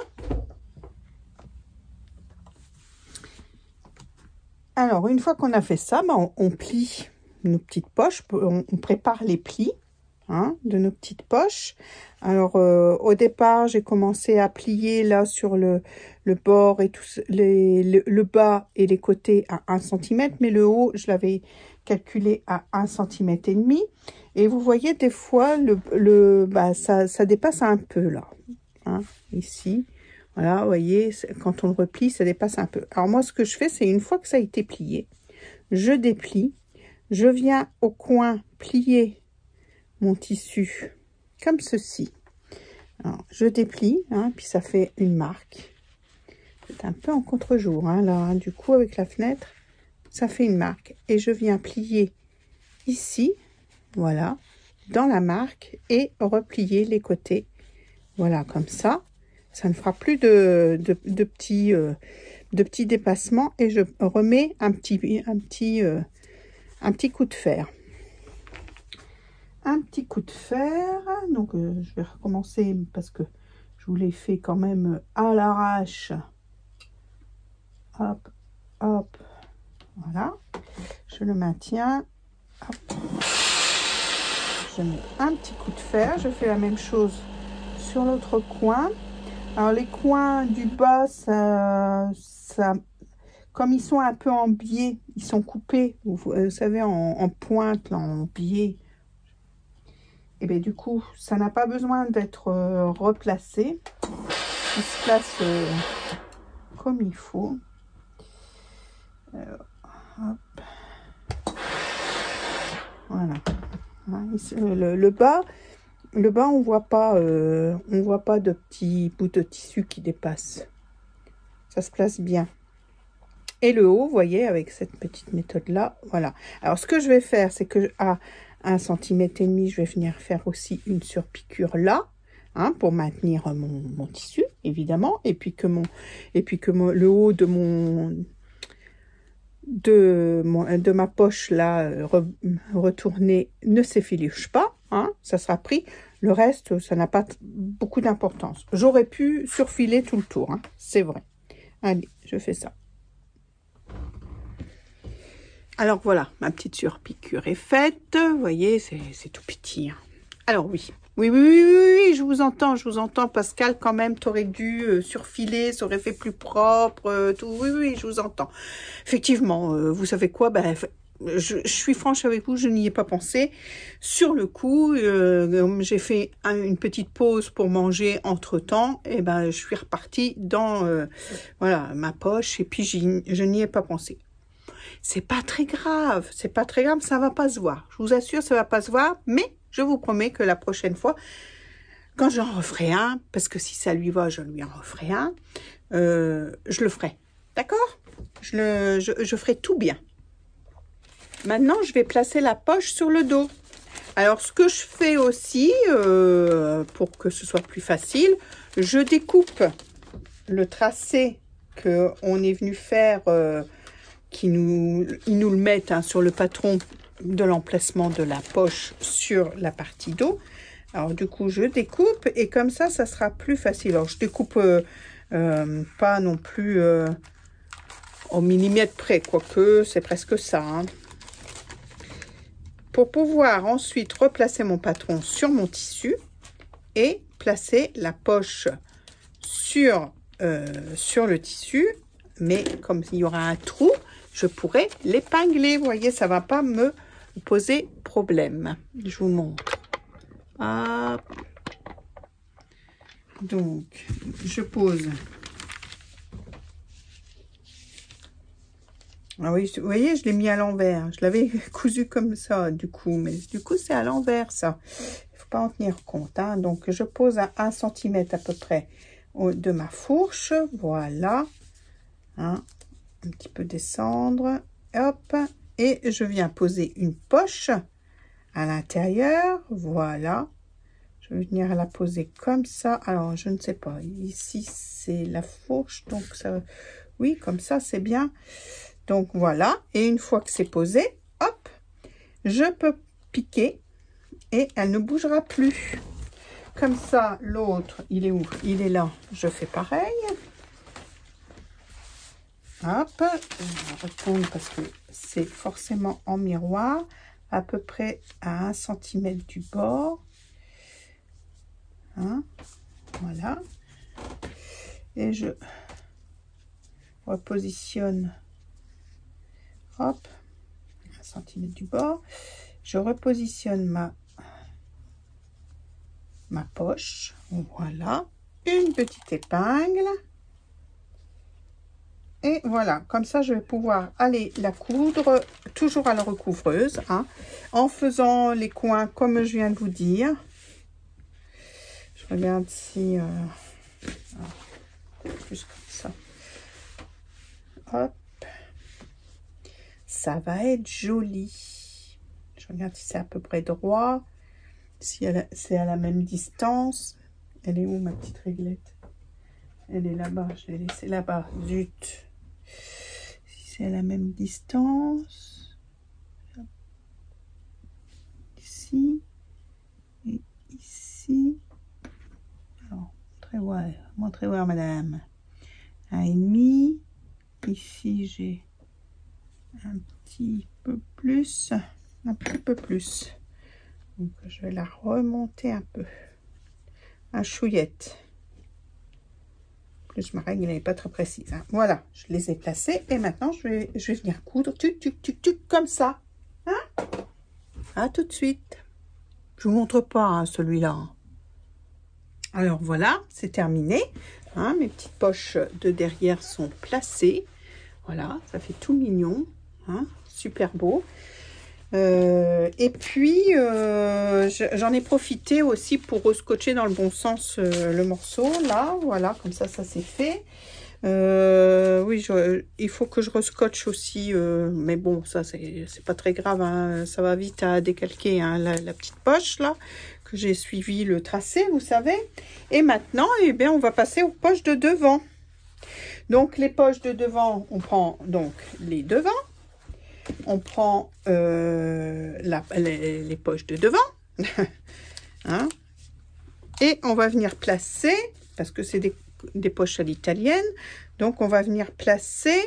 Alors, une fois qu'on a fait ça, bah, on, on plie nos petites poches, on, on prépare les plis hein, de nos petites poches. Alors, euh, au départ, j'ai commencé à plier là sur le, le bord et tout, les, le, le bas et les côtés à un centimètre, mais le haut, je l'avais calculé à un centimètre et demi. Et vous voyez, des fois, le, le, bah, ça, ça dépasse un peu là, hein, ici. Voilà, vous voyez, quand on le replie, ça dépasse un peu. Alors moi, ce que je fais, c'est une fois que ça a été plié, je déplie, je viens au coin plier mon tissu comme ceci. Alors, je déplie, hein, puis ça fait une marque. C'est un peu en contre-jour, hein, là, hein, du coup, avec la fenêtre, ça fait une marque. Et je viens plier ici, voilà, dans la marque, et replier les côtés. Voilà, comme ça. Ça ne fera plus de, de, de, petits, euh, de petits dépassements et je remets un petit, un petit, euh, un petit coup de fer. Un petit coup de fer. Donc, euh, je vais recommencer parce que je vous l'ai fait quand même à l'arrache. Hop, hop. Voilà. je le maintiens. Hop. Je mets un petit coup de fer. Je fais la même chose sur l'autre coin. Alors les coins du bas, ça, ça, comme ils sont un peu en biais, ils sont coupés, vous, vous savez, en, en pointe, là, en biais. Et bien du coup, ça n'a pas besoin d'être euh, replacé. Il se place euh, comme il faut. Euh, hop. Voilà. Le, le bas, le bas, on voit pas, euh, on voit pas de petits bouts de tissu qui dépassent. Ça se place bien. Et le haut, vous voyez, avec cette petite méthode là, voilà. Alors ce que je vais faire, c'est que à un centimètre et demi, je vais venir faire aussi une surpiqûre là, hein, pour maintenir mon, mon tissu, évidemment, et puis que mon, et puis que mon, le haut de mon de, mon, de ma poche là re, retournée ne s'effiloche pas, hein, ça sera pris. Le reste, ça n'a pas beaucoup d'importance. J'aurais pu surfiler tout le tour, hein, c'est vrai. Allez, je fais ça. Alors voilà, ma petite surpiqûre est faite. Vous voyez, c'est tout petit. Hein. Alors oui. Oui, oui, oui, oui, oui, je vous entends, je vous entends, Pascal, quand même, tu aurais dû euh, surfiler, ça aurait fait plus propre, euh, tout, oui, oui, je vous entends. Effectivement, euh, vous savez quoi, ben, je, je suis franche avec vous, je n'y ai pas pensé. Sur le coup, euh, j'ai fait un, une petite pause pour manger entre-temps, et ben, je suis repartie dans, euh, voilà, ma poche, et puis je n'y ai pas pensé. C'est pas très grave, c'est pas très grave, ça va pas se voir. Je vous assure, ça va pas se voir, mais je vous promets que la prochaine fois, quand j'en referai un, parce que si ça lui va, je lui en referai un, euh, je le ferai. D'accord? je, le, je, je ferai tout bien. Maintenant, je vais placer la poche sur le dos. Alors, ce que je fais aussi, euh, pour que ce soit plus facile, je découpe le tracé qu'on est venu faire, euh, qui nous, ils nous le mettent hein, sur le patron de l'emplacement de la poche sur la partie dos. Alors du coup je découpe et comme ça ça sera plus facile. Alors je découpe euh, euh, pas non plus euh, au millimètre près, quoique c'est presque ça hein. Pour pouvoir ensuite replacer mon patron sur mon tissu et placer la poche sur, euh, sur le tissu, mais comme il y aura un trou, je pourrais l'épingler. Vous voyez, ça va pas me poser problème. Je vous montre. Hop. Donc, je pose. Ah oui, vous voyez, je l'ai mis à l'envers. Je l'avais cousu comme ça, du coup. Mais du coup, c'est à l'envers, ça. Il ne faut pas en tenir compte. Hein. Donc, je pose à un centimètre à peu près de ma fourche. Voilà. Hein. Un petit peu descendre. Hop. Et je viens poser une poche à l'intérieur. Voilà. Je vais venir la poser comme ça. Alors, je ne sais pas. Ici, c'est la fourche. Donc, ça, oui, comme ça, c'est bien. Donc, voilà. Et une fois que c'est posé, hop, je peux piquer et elle ne bougera plus. Comme ça, l'autre, il est où? Il est là. Je fais pareil. Hop. Je vais retourner parce que c'est forcément en miroir. À peu près à un centimètre du bord. Hein, voilà. Et je repositionne. Hop. un centimètre du bord. Je repositionne ma, ma poche. Voilà. Une petite épingle. Et voilà, comme ça, je vais pouvoir aller la coudre, toujours à la recouvreuse, hein, en faisant les coins comme je viens de vous dire. Je regarde si... Euh, juste comme ça. Hop. Ça va être joli. Je regarde si c'est à peu près droit. Si c'est à la même distance. Elle est où, ma petite réglette? Elle est là-bas. Je l'ai laissée là-bas. Zut. Si c'est à la même distance. Ici. Et ici. Alors, montrez voir. Montrez voir, madame. Un et demi. Ici, j'ai un petit peu plus, un petit peu plus. Donc, je vais la remonter un peu, un chouillette. Plus ma règle n'est pas très précise. Hein. Voilà, je les ai placés et maintenant je vais, je vais venir coudre tuc, tuc, tuc, tuc, comme ça. Hein? À tout de suite. Je vous montre pas hein, celui-là. Alors voilà, c'est terminé. Hein, mes petites poches de derrière sont placées. Voilà, ça fait tout mignon. Hein, super beau. Euh, et puis, euh, j'en ai profité aussi pour rescotcher dans le bon sens euh, le morceau. Là, voilà, comme ça, ça c'est fait. Euh, oui, je, il faut que je rescotche aussi. Euh, mais bon, ça, c'est pas très grave. Hein, ça va vite à décalquer hein, la, la petite poche, là, que j'ai suivi le tracé, vous savez. Et maintenant, eh bien, on va passer aux poches de devant. Donc, les poches de devant, on prend donc les devants. On prend euh, la, les, les poches de devant. Hein, et on va venir placer, parce que c'est des, des poches à l'italienne, donc on va venir placer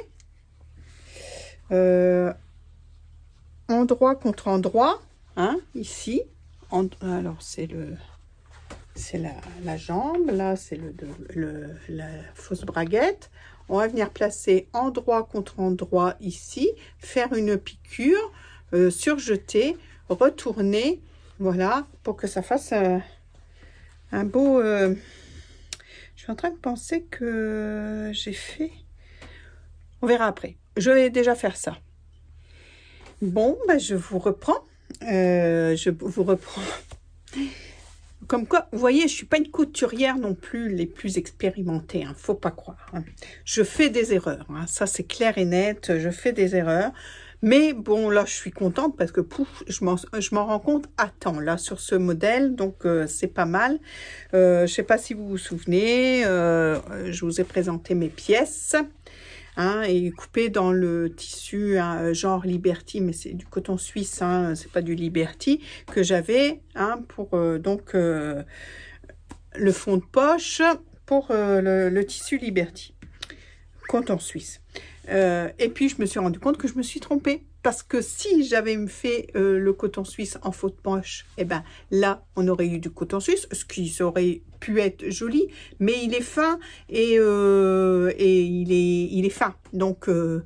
euh, endroit contre endroit, hein, ici. En, alors c'est le c'est la, la jambe, là c'est le, le, la fausse braguette. On va venir placer endroit contre endroit ici, faire une piqûre, euh, surjeter, retourner, voilà, pour que ça fasse euh, un beau... Euh... Je suis en train de penser que j'ai fait... On verra après. Je vais déjà faire ça. Bon, ben je vous reprends. Euh, je vous reprends... Comme quoi, vous voyez, je ne suis pas une couturière non plus les plus expérimentées, hein, faut pas croire. Hein. Je fais des erreurs, hein, ça c'est clair et net, je fais des erreurs. Mais bon, là, je suis contente parce que pouf, je m'en rends compte à temps, là, sur ce modèle, donc euh, c'est pas mal. Euh, je ne sais pas si vous vous souvenez, euh, je vous ai présenté mes pièces. Hein, et coupé dans le tissu hein, genre Liberty, mais c'est du coton suisse, hein, c'est pas du Liberty, que j'avais hein, pour euh, donc euh, le fond de poche pour euh, le, le tissu Liberty, coton suisse. Euh, et puis je me suis rendu compte que je me suis trompée. Parce que si j'avais fait euh, le coton suisse en faux de poche, eh ben là, on aurait eu du coton suisse, ce qui aurait pu être joli, mais il est fin et, euh, et il, est, il est fin. Donc, euh,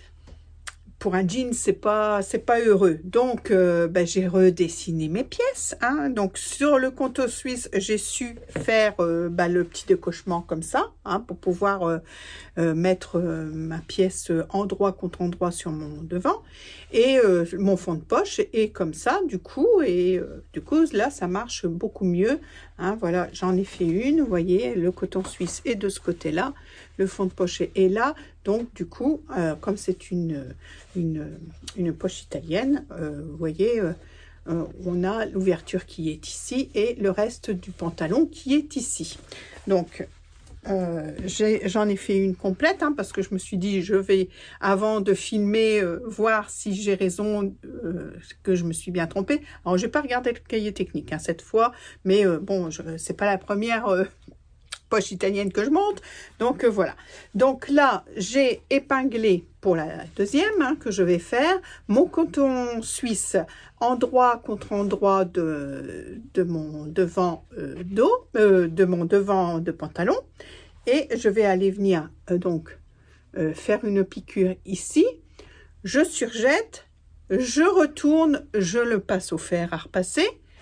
pour un jean, c'est pas, c'est pas heureux. Donc, euh, ben, j'ai redessiné mes pièces. Hein. Donc, sur le coton suisse, j'ai su faire euh, ben, le petit décochement comme ça, hein, pour pouvoir euh, euh, mettre euh, ma pièce endroit contre endroit sur mon devant. Et euh, mon fond de poche est comme ça, du coup. Et euh, du coup, là, ça marche beaucoup mieux. Hein. Voilà, j'en ai fait une. Vous voyez, le coton suisse est de ce côté-là. Le fond de poche est là. Donc, du coup, euh, comme c'est une, une, une poche italienne, euh, vous voyez, euh, euh, on a l'ouverture qui est ici et le reste du pantalon qui est ici. Donc, euh, j'en ai, ai fait une complète hein, parce que je me suis dit, je vais, avant de filmer, euh, voir si j'ai raison, euh, que je me suis bien trompée. Alors, je n'ai pas regardé le cahier technique hein, cette fois, mais euh, bon, ce n'est pas la première... Euh, poche italienne que je monte, donc euh, voilà. Donc là, j'ai épinglé pour la deuxième hein, que je vais faire, mon coton suisse endroit contre endroit de, de mon devant euh, dos, euh, de mon devant de pantalon, et je vais aller venir euh, donc euh, faire une piqûre ici, je surjette, je retourne, je le passe au fer à repasser,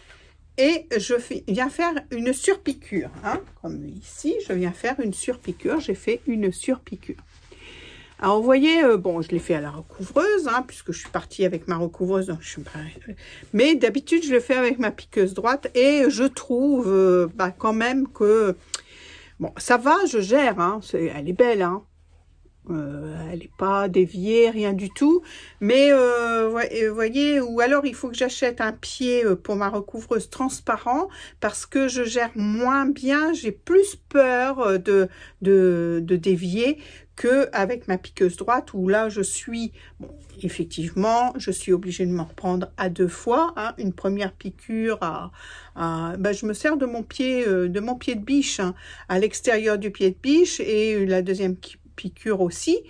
et je viens faire une surpiqûre, hein, comme ici, je viens faire une surpiqûre, j'ai fait une surpiqûre. Alors, vous voyez, euh, bon, je l'ai fait à la recouvreuse, hein, puisque je suis partie avec ma recouvreuse, donc je suis pas... mais d'habitude, je le fais avec ma piqueuse droite, et je trouve euh, bah, quand même que, bon, ça va, je gère, hein, elle est belle, hein. Euh, elle n'est pas déviée, rien du tout. Mais euh, vous voyez, ou alors il faut que j'achète un pied pour ma recouvreuse transparent parce que je gère moins bien. J'ai plus peur de, de, de dévier qu'avec ma piqueuse droite où là je suis, bon, effectivement, je suis obligée de m'en reprendre à deux fois. Hein, une première piqûre à, à ben, je me sers de mon pied, de mon pied de biche hein, à l'extérieur du pied de biche et la deuxième piqûre aussi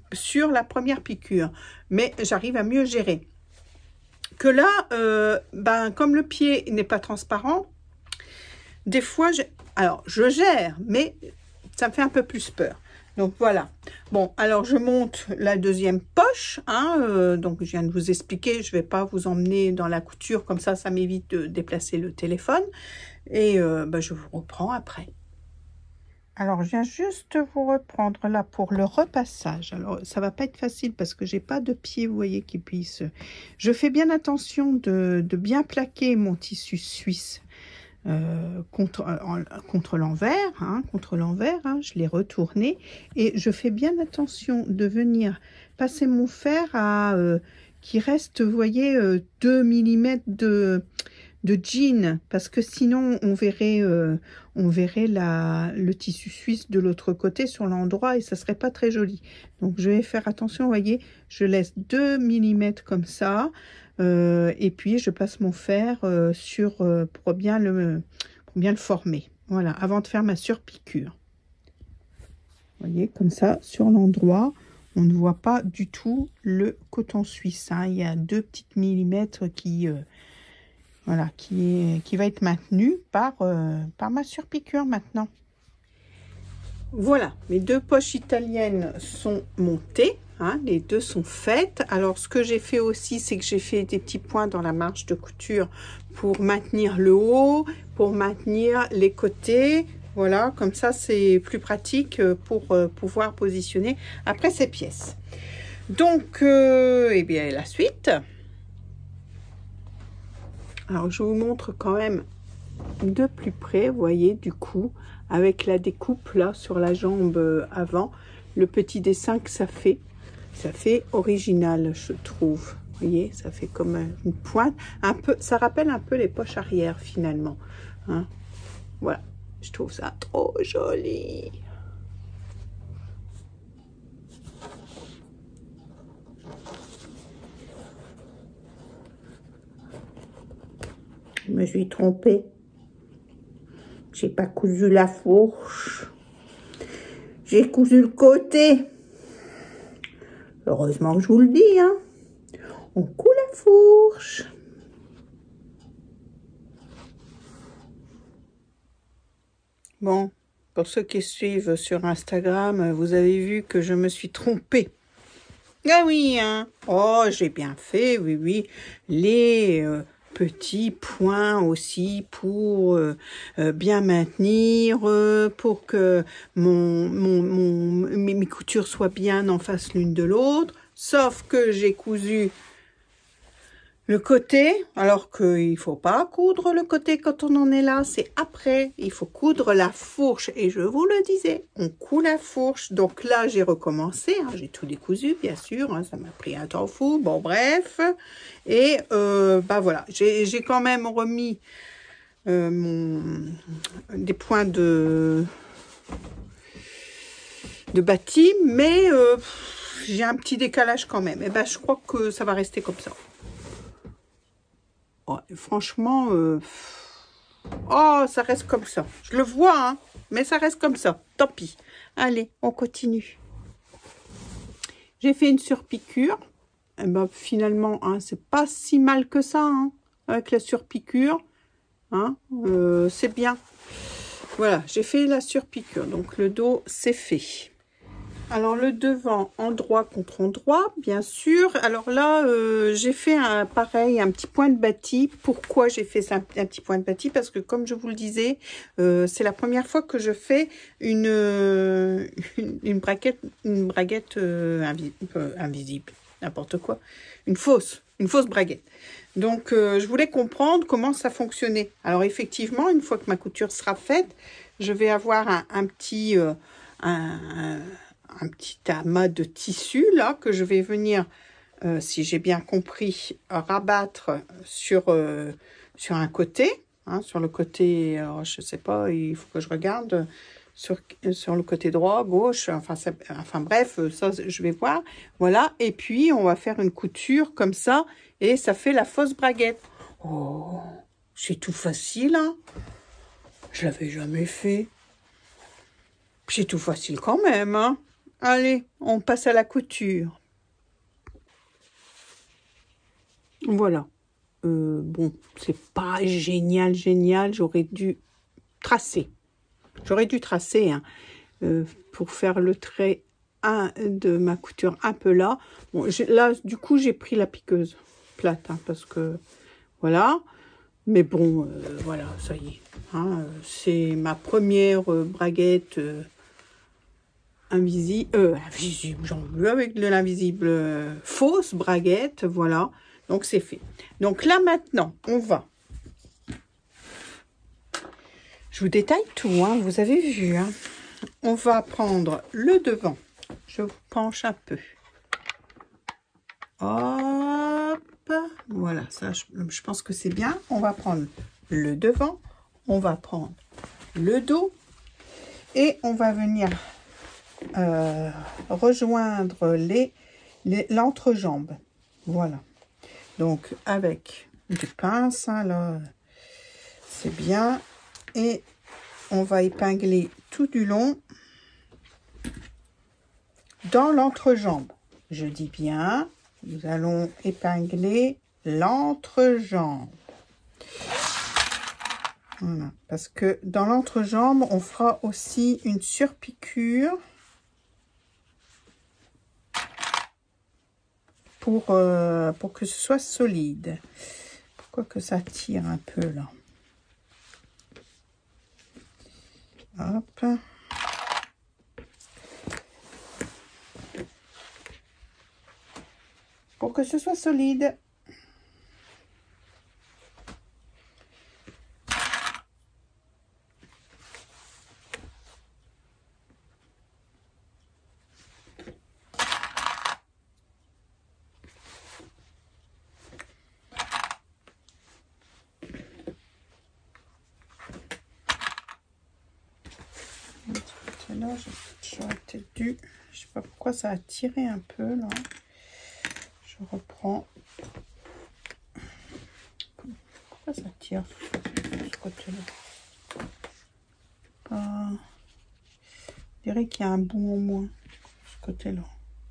sur la première piqûre, mais j'arrive à mieux gérer. Que là, euh, ben, comme le pied n'est pas transparent, des fois, je, alors je gère, mais ça me fait un peu plus peur. Donc voilà. Bon, alors je monte la deuxième poche. Hein, euh, donc je viens de vous expliquer, je ne vais pas vous emmener dans la couture, comme ça, ça m'évite de déplacer le téléphone. Et euh, ben, je vous reprends après. Alors, je viens juste vous reprendre là pour le repassage. Alors, ça va pas être facile parce que j'ai pas de pied, vous voyez, qui puisse... Je fais bien attention de, de bien plaquer mon tissu suisse euh, contre, en, contre l'envers, hein, contre l'envers, hein, je l'ai retourné. Et je fais bien attention de venir passer mon fer à... Euh, qui reste, vous voyez, euh, deux millimètres de... de jean, parce que sinon on verrait euh, on verrait la le tissu suisse de l'autre côté sur l'endroit et ça serait pas très joli. Donc je vais faire attention, vous voyez, je laisse deux millimètres comme ça euh, et puis je passe mon fer euh, sur euh, pour bien le pour bien le former. Voilà, avant de faire ma surpiqûre. Vous voyez, comme ça sur l'endroit on ne voit pas du tout le coton suisse, hein. Il y a deux petites millimètres qui euh, Voilà, qui, est, qui va être maintenu par, euh, par ma surpiqûre maintenant. Voilà, mes deux poches italiennes sont montées, hein, les deux sont faites. Alors, ce que j'ai fait aussi, c'est que j'ai fait des petits points dans la marge de couture pour maintenir le haut, pour maintenir les côtés. Voilà, comme ça, c'est plus pratique pour euh, pouvoir positionner après ces pièces. Donc, euh, eh bien, la suite... Alors, je vous montre quand même de plus près, vous voyez, du coup, avec la découpe là sur la jambe avant, le petit dessin que ça fait. Ça fait original, je trouve. Vous voyez, ça fait comme une pointe. Un peu, ça rappelle un peu les poches arrière finalement. Hein. Voilà, je trouve ça trop joli. Je me suis trompée. J'ai pas cousu la fourche. J'ai cousu le côté. Heureusement que je vous le dis, hein. On coud la fourche. Bon, pour ceux qui suivent sur Instagram, vous avez vu que je me suis trompée. Ah oui, hein. Oh, j'ai bien fait, oui, oui. Les... Euh, petits points aussi pour euh, euh, bien maintenir, euh, pour que mon, mon, mon, mes, mes coutures soient bien en face l'une de l'autre. Sauf que j'ai cousu le côté, alors qu'il ne faut pas coudre le côté quand on en est là, c'est après. Il faut coudre la fourche. Et je vous le disais, on coud la fourche. Donc là, j'ai recommencé. Hein, j'ai tout décousu, bien sûr. Hein, ça m'a pris un temps fou. Bon, bref. Et euh, bah voilà, j'ai quand même remis euh, mon, des points de, de bâti. Mais euh, j'ai un petit décalage quand même. Et ben, je crois que ça va rester comme ça. Oh, franchement, euh... oh, ça reste comme ça. Je le vois, hein, mais ça reste comme ça. Tant pis. Allez, on continue. J'ai fait une surpiqûre. Et ben, finalement, hein, c'est pas si mal que ça, hein, avec la surpiqûre. Hein, euh, c'est bien. Voilà, j'ai fait la surpiqûre. Donc, le dos, c'est fait. Alors, le devant, endroit contre endroit, bien sûr. Alors là, euh, j'ai fait un pareil, un petit point de bâti. Pourquoi j'ai fait ça, un petit point de bâti? Parce que, comme je vous le disais, euh, c'est la première fois que je fais une, euh, une, une braguette, une braguette euh, invi euh, invisible, n'importe quoi. Une fausse, une fausse braguette. Donc, euh, je voulais comprendre comment ça fonctionnait. Alors, effectivement, une fois que ma couture sera faite, je vais avoir un, un petit... Euh, un, un, un petit amas de tissu là que je vais venir, euh, si j'ai bien compris, rabattre sur, euh, sur un côté, hein, sur le côté, alors, je sais pas, il faut que je regarde, sur, sur le côté droit, gauche, enfin, ça, enfin bref, ça je vais voir, voilà, et puis on va faire une couture comme ça, et ça fait la fausse braguette. Oh, c'est tout facile, hein, je l'avais jamais fait. C'est tout facile quand même, hein. Allez, on passe à la couture. Voilà. Euh, bon, c'est pas génial, génial. J'aurais dû tracer. J'aurais dû tracer hein, euh, pour faire le trait un, de ma couture un peu là. Bon, là, du coup, j'ai pris la piqueuse plate hein, parce que voilà. Mais bon, euh, voilà, ça y est. Hein, c'est ma première euh, braguette euh, invisible. Euh, invisible, j'en veux avec de l'invisible euh, fausse braguette. Voilà. Donc, c'est fait. Donc là, maintenant, on va... Je vous détaille tout, hein, vous avez vu. Hein. On va prendre le devant. Je vous penche un peu. Hop. Voilà, ça, je, je pense que c'est bien. On va prendre le devant. On va prendre le dos. Et on va venir euh, rejoindre les, les l'entrejambe. Voilà. Donc, avec des pinces, hein, là, c'est bien. Et on va épingler tout du long dans l'entrejambe. Je dis bien, nous allons épingler l'entrejambe. Voilà, parce que dans l'entrejambe, on fera aussi une surpiqûre pour, euh, pour que ce soit solide. Pourquoi que ça tire un peu là? Hop. Pour que ce soit solide. Là, j'aurais peut-être dû, je sais pas pourquoi ça a tiré un peu là. Je reprends. Pourquoi ça tire de ce côté-là? Ah, je dirais qu'il y a un bout en moins de ce côté-là.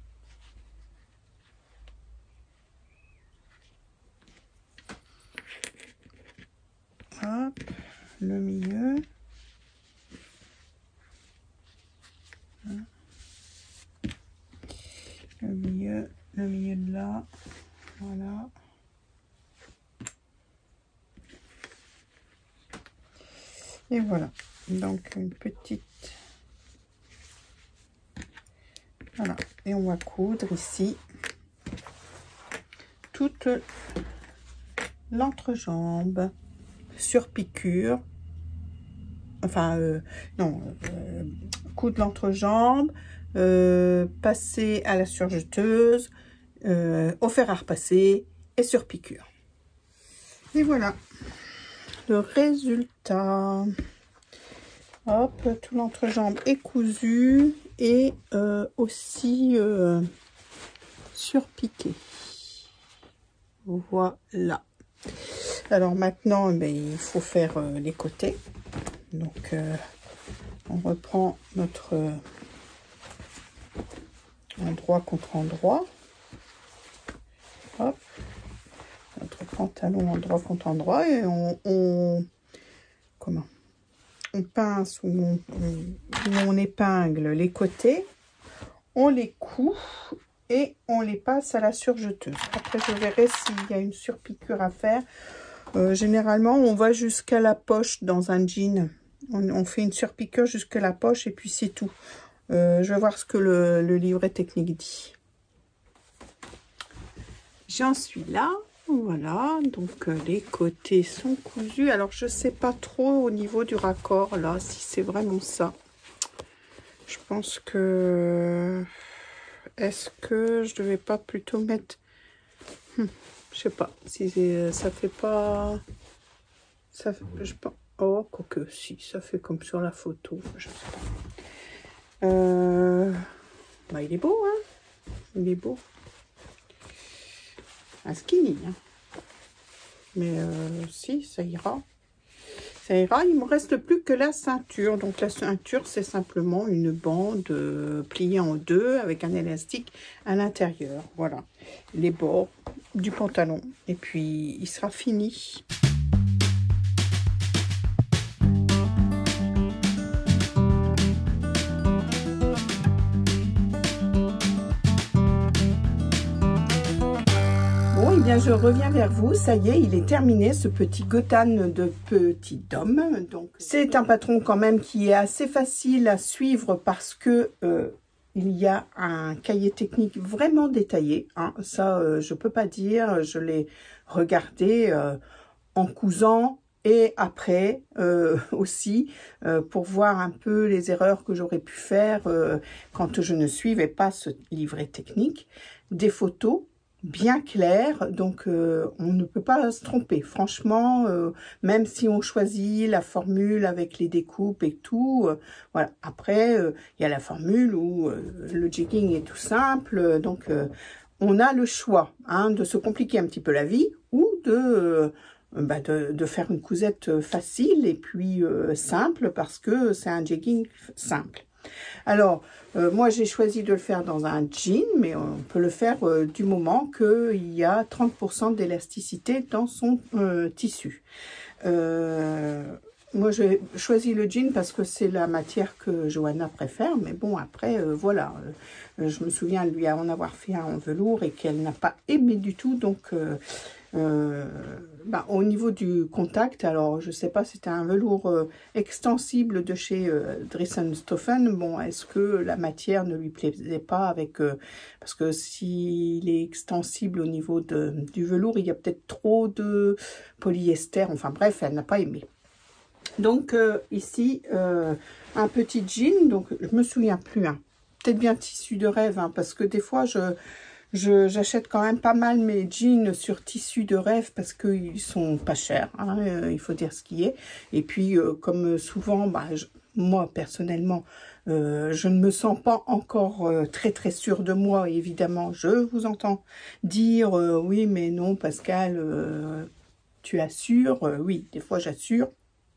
Hop, le milieu. Le milieu, le milieu de là, voilà. Et voilà, donc une petite, voilà, et on va coudre ici toute l'entrejambe sur piqûre, enfin, euh, non, euh, coudre l'entrejambe, Euh, passer à la surjeteuse, euh, au fer à repasser et sur piqûre. Et voilà le résultat. Hop, tout l'entrejambe est cousu et euh, aussi euh, surpiqué. Voilà. Alors maintenant, ben, il faut faire euh, les côtés. Donc, euh, on reprend notre euh, endroit contre endroit. Hop, notre pantalon endroit contre endroit et on, on comment on pince ou on, on, on épingle les côtés, on les coud et on les passe à la surjeteuse. Après, je verrai s'il y a une surpiqûre à faire. Euh, généralement, on va jusqu'à la poche dans un jean. On, on fait une surpiqûre jusqu'à la poche et puis c'est tout. Euh, je vais voir ce que le, le livret technique dit. J'en suis là. Voilà, donc euh, les côtés sont cousus. Alors, je sais pas trop au niveau du raccord, là, si c'est vraiment ça. Je pense que... Est-ce que je devais pas plutôt mettre... Hum, je sais pas, si ça fait pas... Ça fait... Je pense... Oh, quoique, si, ça fait comme sur la photo, je sais pas. Euh... Bah, il est beau, hein. Il est beau. Un skinny, hein. Mais euh, si, ça ira. ça ira. Il me reste plus que la ceinture. Donc la ceinture, c'est simplement une bande euh, pliée en deux avec un élastique à l'intérieur. Voilà, les bords du pantalon. Et puis, il sera fini. Eh bien, je reviens vers vous. Ça y est, il est terminé, ce petit Gotan de petit homme. Donc, c'est un patron quand même qui est assez facile à suivre parce que euh, il y a un cahier technique vraiment détaillé. Hein. Ça, euh, je peux pas dire. Je l'ai regardé euh, en cousant et après euh, aussi euh, pour voir un peu les erreurs que j'aurais pu faire euh, quand je ne suivais pas ce livret technique. Des photos bien clair, donc euh, on ne peut pas se tromper. Franchement, euh, même si on choisit la formule avec les découpes et tout, euh, voilà. Après, il euh, y a la formule où euh, le jegging est tout simple, donc euh, on a le choix hein, de se compliquer un petit peu la vie ou de, euh, bah de, de faire une cousette facile et puis euh, simple parce que c'est un jegging simple. Alors, euh, moi, j'ai choisi de le faire dans un jean, mais on peut le faire euh, du moment qu'il y a trente pour cent d'élasticité dans son euh, tissu. Euh, moi, j'ai choisi le jean parce que c'est la matière que Johanna préfère, mais bon, après, euh, voilà. Euh, je me souviens de lui en avoir fait un en velours et qu'elle n'a pas aimé du tout, donc... Euh, Euh, bah, au niveau du contact, alors je sais pas, c'était un velours euh, extensible de chez euh, Dressenstoffen. Bon, est-ce que la matière ne lui plaisait pas avec euh, parce que s'il est extensible au niveau de, du velours, il y a peut-être trop de polyester. Enfin bref, elle n'a pas aimé. Donc euh, ici, euh, un petit jean. Donc je me souviens plus. Hein, peut-être bien tissu de rêve, hein, parce que des fois je j'achète quand même pas mal mes jeans sur tissu de rêve parce qu'ils sont pas chers, hein, euh, il faut dire ce qui est. Et puis, euh, comme souvent, bah, je, moi, personnellement, euh, je ne me sens pas encore euh, très, très sûre de moi. Évidemment, je vous entends dire, euh, oui, mais non, Pascal, euh, tu assures. Euh, oui, des fois, j'assure.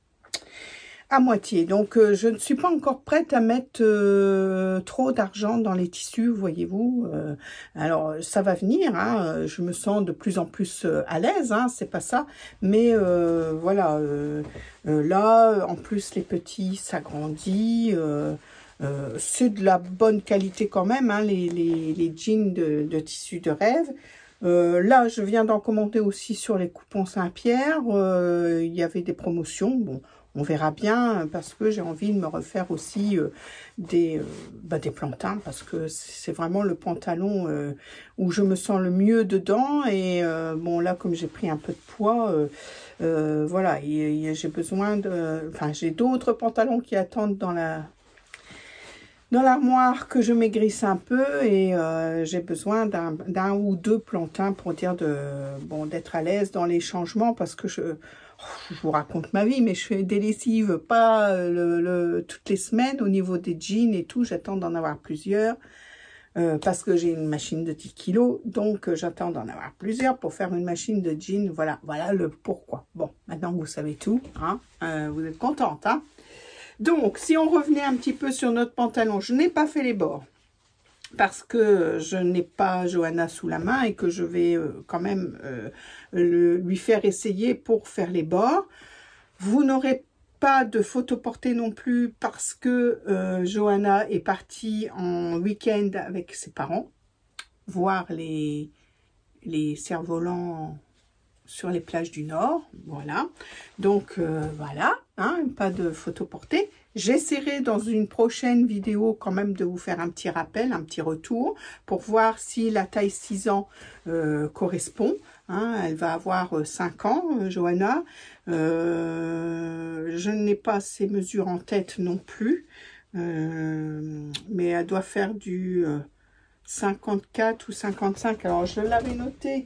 À moitié. Donc, euh, je ne suis pas encore prête à mettre euh, trop d'argent dans les tissus, voyez-vous. Euh, alors, ça va venir. Hein, je me sens de plus en plus euh, à l'aise, hein, c'est pas ça. Mais euh, voilà, euh, euh, là, en plus, les petits s'agrandissent. Euh, euh, c'est de la bonne qualité quand même, hein, les, les, les jeans de, de tissu de rêve. Euh, là, je viens d'en commander aussi sur les coupons Saint-Pierre. Euh, il y avait des promotions. Bon, on verra bien parce que j'ai envie de me refaire aussi euh, des, euh, bah, des plantins parce que c'est vraiment le pantalon euh, où je me sens le mieux dedans. Et euh, bon, là, comme j'ai pris un peu de poids, euh, euh, voilà, j'ai besoin de... Enfin, j'ai d'autres pantalons qui attendent dans la... dans l'armoire que je maigrisse un peu et euh, j'ai besoin d'un ou deux plantins pour dire de bon d'être à l'aise dans les changements parce que je, je vous raconte ma vie, mais je fais des lessives pas le, le, toutes les semaines au niveau des jeans et tout. J'attends d'en avoir plusieurs euh, parce que j'ai une machine de dix kilos, donc euh, j'attends d'en avoir plusieurs pour faire une machine de jeans. Voilà, voilà le pourquoi. Bon, maintenant vous savez tout, hein, euh, vous êtes contente, hein. Donc, si on revenait un petit peu sur notre pantalon, je n'ai pas fait les bords parce que je n'ai pas Johanna sous la main et que je vais euh, quand même euh, le, lui faire essayer pour faire les bords. Vous n'aurez pas de photo portée non plus parce que euh, Johanna est partie en week-end avec ses parents, voir les, les cerfs-volants sur les plages du Nord, voilà. Donc, euh, voilà, hein, pas de photo portée. J'essaierai dans une prochaine vidéo quand même de vous faire un petit rappel, un petit retour, pour voir si la taille six ans euh, correspond. Hein, elle va avoir cinq ans, euh, Johanna. Euh, je n'ai pas ses mesures en tête non plus, euh, mais elle doit faire du euh, cinquante-quatre ou cinquante-cinq. Alors, je l'avais noté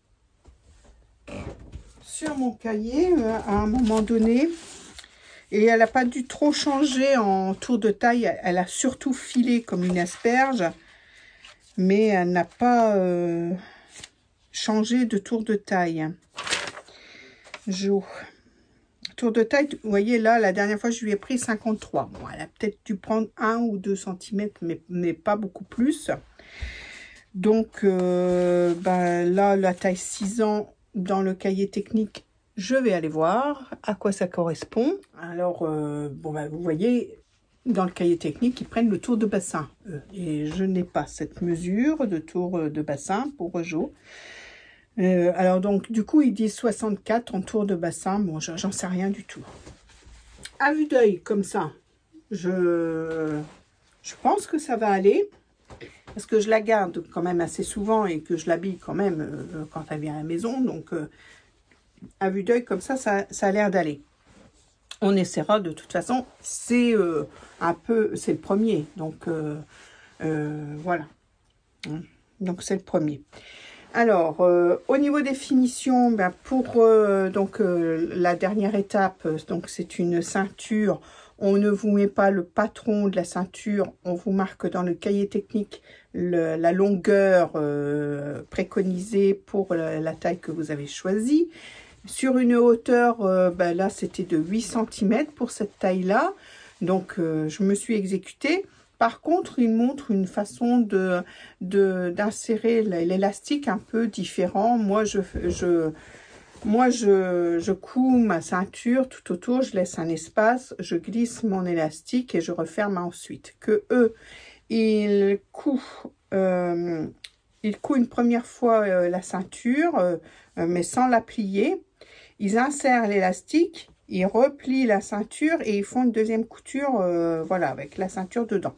sur mon cahier euh, à un moment donné et elle n'a pas dû trop changer en tour de taille. Elle a surtout filé comme une asperge, mais elle n'a pas euh, changé de tour de taille. Jo. tour de taille, vous voyez là, la dernière fois, je lui ai pris cinquante-trois. Bon, elle a peut-être dû prendre un ou deux centimètres, mais, mais pas beaucoup plus. Donc, euh, ben, là, la taille six ans dans le cahier technique, je vais aller voir à quoi ça correspond. Alors, euh, bon, ben, vous voyez, dans le cahier technique, ils prennent le tour de bassin. Euh, et je n'ai pas cette mesure de tour de bassin pour Rejo. Euh, alors, donc, du coup, ils disent soixante-quatre en tour de bassin. Bon, j'en sais rien du tout. À vue d'œil, comme ça, je, je pense que ça va aller. Parce que je la garde quand même assez souvent et que je l'habille quand même euh, quand elle vient à la maison. Donc, euh, à vue d'œil, comme ça, ça, ça a l'air d'aller. On essaiera de toute façon. C'est euh, un peu, c'est le premier. Donc, euh, euh, voilà. Donc, c'est le premier. Alors, euh, au niveau des finitions, ben, pour euh, donc, euh, la dernière étape, donc c'est une ceinture. On ne vous met pas le patron de la ceinture, on vous marque dans le cahier technique le, la longueur euh, préconisée pour la, la taille que vous avez choisie. Sur une hauteur, euh, ben là c'était de huit centimètres pour cette taille-là, donc euh, je me suis exécutée. Par contre, il montre une façon de d'insérer l'élastique un peu différent. Moi, je... je Moi, je, je couds ma ceinture tout autour, je laisse un espace, je glisse mon élastique et je referme ensuite. Que eux, ils couent, euh, ils couent une première fois euh, la ceinture, euh, mais sans la plier. Ils insèrent l'élastique, ils replient la ceinture et ils font une deuxième couture, euh, voilà, avec la ceinture dedans.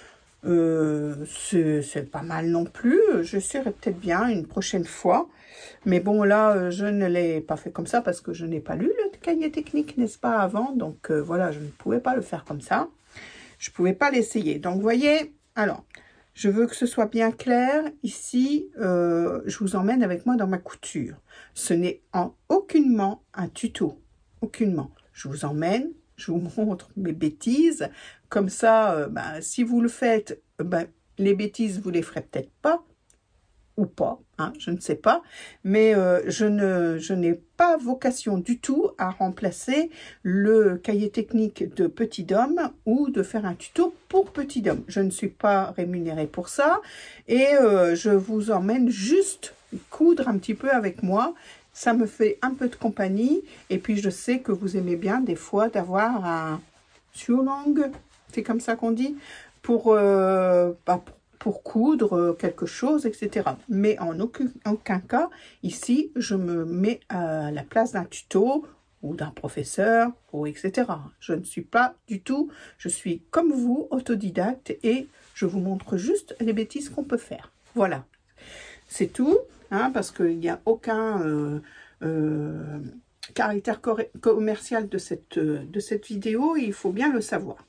Euh, c'est pas mal non plus, je serai peut-être bien une prochaine fois. Mais bon, là, je ne l'ai pas fait comme ça parce que je n'ai pas lu le cahier technique, n'est-ce pas, avant. Donc, euh, voilà, je ne pouvais pas le faire comme ça. Je ne pouvais pas l'essayer. Donc, vous voyez, alors, je veux que ce soit bien clair. Ici, euh, je vous emmène avec moi dans ma couture. Ce n'est en aucunement un tuto. Aucunement. Je vous emmène, je vous montre mes bêtises. Comme ça, euh, ben, si vous le faites, ben, les bêtises, vous les ferez peut-être pas. Ou pas, hein, je ne sais pas, mais euh, je ne je n'ai pas vocation du tout à remplacer le cahier technique de Petit Dôme ou de faire un tuto pour Petit Dôme. Je ne suis pas rémunérée pour ça et euh, je vous emmène juste coudre un petit peu avec moi. Ça me fait un peu de compagnie et puis je sais que vous aimez bien des fois d'avoir un surlong, c'est comme ça qu'on dit, pour, euh, bah, pour pour coudre quelque chose, et cetera. Mais en aucun, aucun cas, ici, je me mets à la place d'un tuto ou d'un professeur, ou et cetera. Je ne suis pas du tout, je suis comme vous, autodidacte, et je vous montre juste les bêtises qu'on peut faire. Voilà, c'est tout, hein, parce qu'il n'y a aucun euh, euh, caractère commercial de cette, de cette vidéo, il faut bien le savoir.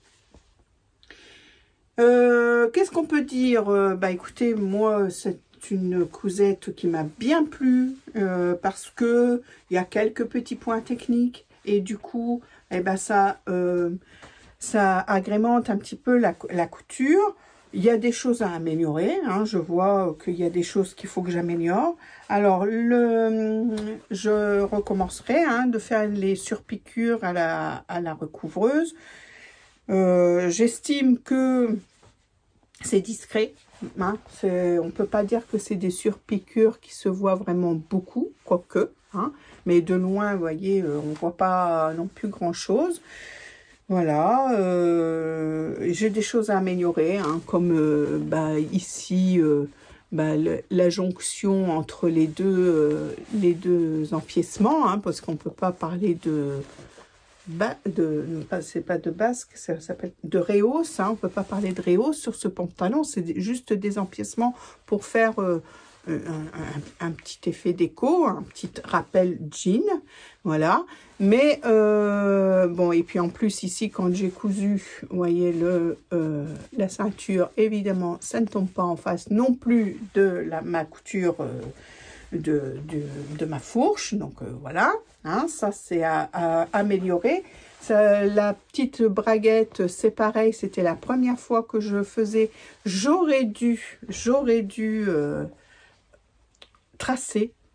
Euh, Qu'est-ce qu'on peut dire? euh, Bah écoutez, moi c'est une cousette qui m'a bien plu euh, parce que il y a quelques petits points techniques et du coup, eh ben ça, euh, ça agrémente un petit peu la, la couture. Il y a des choses à améliorer, hein, je vois qu'il y a des choses qu'il faut que j'améliore. Alors, le, je recommencerai hein, de faire les surpiqûres à la, à la recouvreuse. Euh, J'estime que c'est discret. Hein, on ne peut pas dire que c'est des surpiqûres qui se voient vraiment beaucoup, quoique. Hein, mais de loin, vous voyez, on ne voit pas non plus grand-chose. Voilà. Euh, j'ai des choses à améliorer, hein, comme euh, bah, ici, euh, bah, le, la jonction entre les deux, euh, les deux empiècements, hein, parce qu'on ne peut pas parler de... de c'est pas de basque, ça s'appelle de rehausse, hein, on peut pas parler de rehausse sur ce pantalon, c'est juste des empiècements pour faire euh, un, un, un petit effet déco, un petit rappel jean, voilà. Mais euh, bon, et puis en plus ici quand j'ai cousu, vous voyez le euh, la ceinture, évidemment ça ne tombe pas en face non plus de la ma couture euh, De, de, de ma fourche, donc euh, voilà, hein, ça c'est à, à améliorer. Ça, la petite braguette, c'est pareil, c'était la première fois que je faisais, j'aurais dû, j'aurais dû euh, tracer,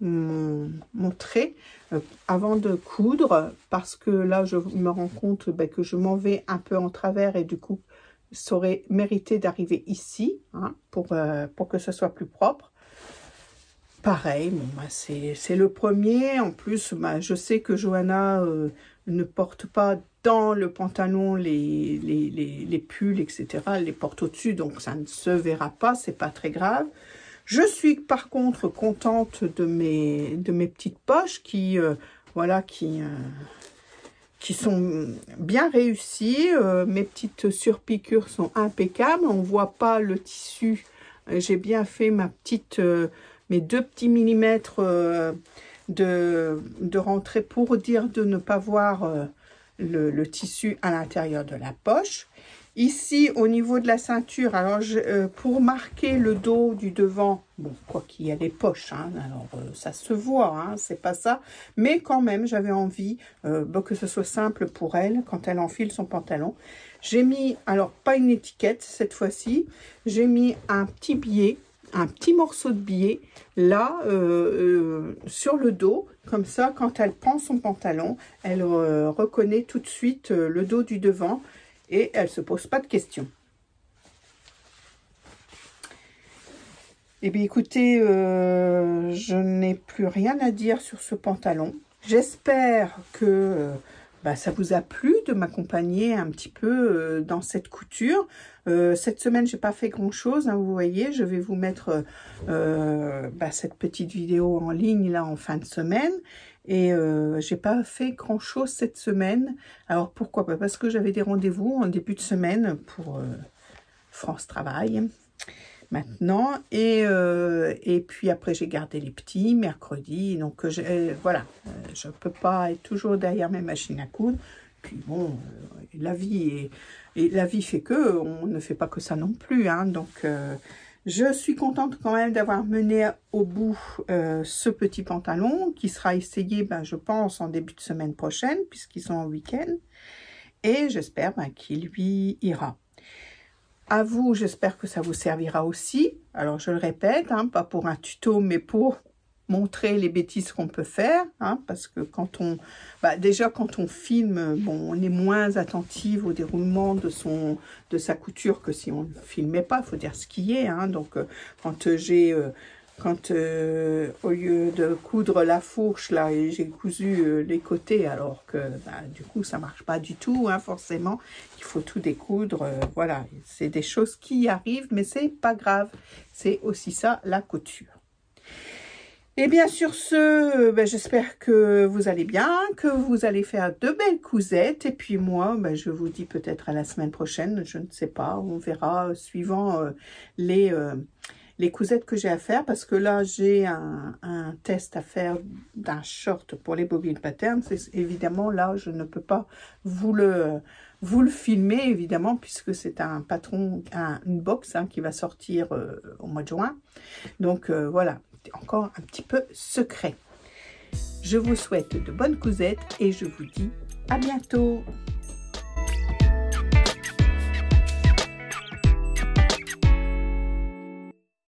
mon, mon trait euh, avant de coudre, parce que là je me rends compte ben, que je m'en vais un peu en travers et du coup ça aurait mérité d'arriver ici, hein, pour, euh, pour que ce soit plus propre. Pareil, bon, bah, c'est le premier. En plus, bah, je sais que Johanna euh, ne porte pas dans le pantalon les, les, les, les pulls, et cetera. Elle les porte au-dessus, donc ça ne se verra pas, c'est pas très grave. Je suis par contre contente de mes, de mes petites poches qui, euh, voilà, qui... Euh, qui sont bien réussies. Euh, mes petites surpiqûres sont impeccables. On ne voit pas le tissu. J'ai bien fait ma petite, euh, mes deux petits millimètres euh, de, de rentrée pour dire de ne pas voir euh, le, le tissu à l'intérieur de la poche. Ici, au niveau de la ceinture, alors je, euh, pour marquer le dos du devant, bon, quoi qu'il y a les poches, hein, alors euh, ça se voit, hein, c'est pas ça, mais quand même, j'avais envie euh, bah, que ce soit simple pour elle quand elle enfile son pantalon. J'ai mis, alors pas une étiquette cette fois-ci, j'ai mis un petit billet, un petit morceau de billet là euh, euh, sur le dos, comme ça, quand elle prend son pantalon, elle euh, reconnaît tout de suite euh, le dos du devant. Et elle ne se pose pas de questions. Eh bien, écoutez, euh, je n'ai plus rien à dire sur ce pantalon. J'espère que euh, bah, ça vous a plu de m'accompagner un petit peu euh, dans cette couture. Euh, cette semaine, j'ai pas fait grand-chose, hein, vous voyez. Je vais vous mettre euh, bah, cette petite vidéo en ligne là en fin de semaine. Et euh, j'ai pas fait grand chose cette semaine. Alors pourquoi pas? Parce que j'avais des rendez-vous en début de semaine pour euh, France Travail maintenant. Et, euh, et puis après j'ai gardé les petits mercredi. Donc euh, voilà, euh, je peux pas être toujours derrière mes machines à coudre. Puis bon, euh, la vie est, et la vie fait que on ne fait pas que ça non plus. Hein, donc euh, je suis contente quand même d'avoir mené au bout euh, ce petit pantalon qui sera essayé, ben, je pense, en début de semaine prochaine puisqu'ils sont en week-end. Et j'espère ben, qu'il lui ira. À vous, j'espère que ça vous servira aussi. Alors, je le répète, hein, pas pour un tuto, mais pour montrer les bêtises qu'on peut faire. Hein, parce que quand on... Bah, déjà, quand on filme, bon, on est moins attentive au déroulement de, son, de sa couture que si on ne filmait pas. Il faut dire ce qui est. Hein, donc, euh, quand euh, j'ai... Euh, Quand, euh, au lieu de coudre la fourche, là, j'ai cousu euh, les côtés, alors que, bah, du coup, ça marche pas du tout, hein, forcément. Il faut tout découdre, euh, voilà. C'est des choses qui arrivent, mais c'est pas grave. C'est aussi ça, la couture. Et bien, sur ce, ben, j'espère que vous allez bien, que vous allez faire de belles cousettes. Et puis moi, ben, je vous dis peut-être à la semaine prochaine, je ne sais pas, on verra, suivant euh, les... Euh, les cousettes que j'ai à faire, parce que là j'ai un, un test à faire d'un short pour les bobines patterns. Évidemment là je ne peux pas vous le vous le filmer évidemment, puisque c'est un patron, un, une box hein, qui va sortir euh, au mois de juin. Donc euh, voilà, encore un petit peu secret. Je vous souhaite de bonnes cousettes et je vous dis à bientôt.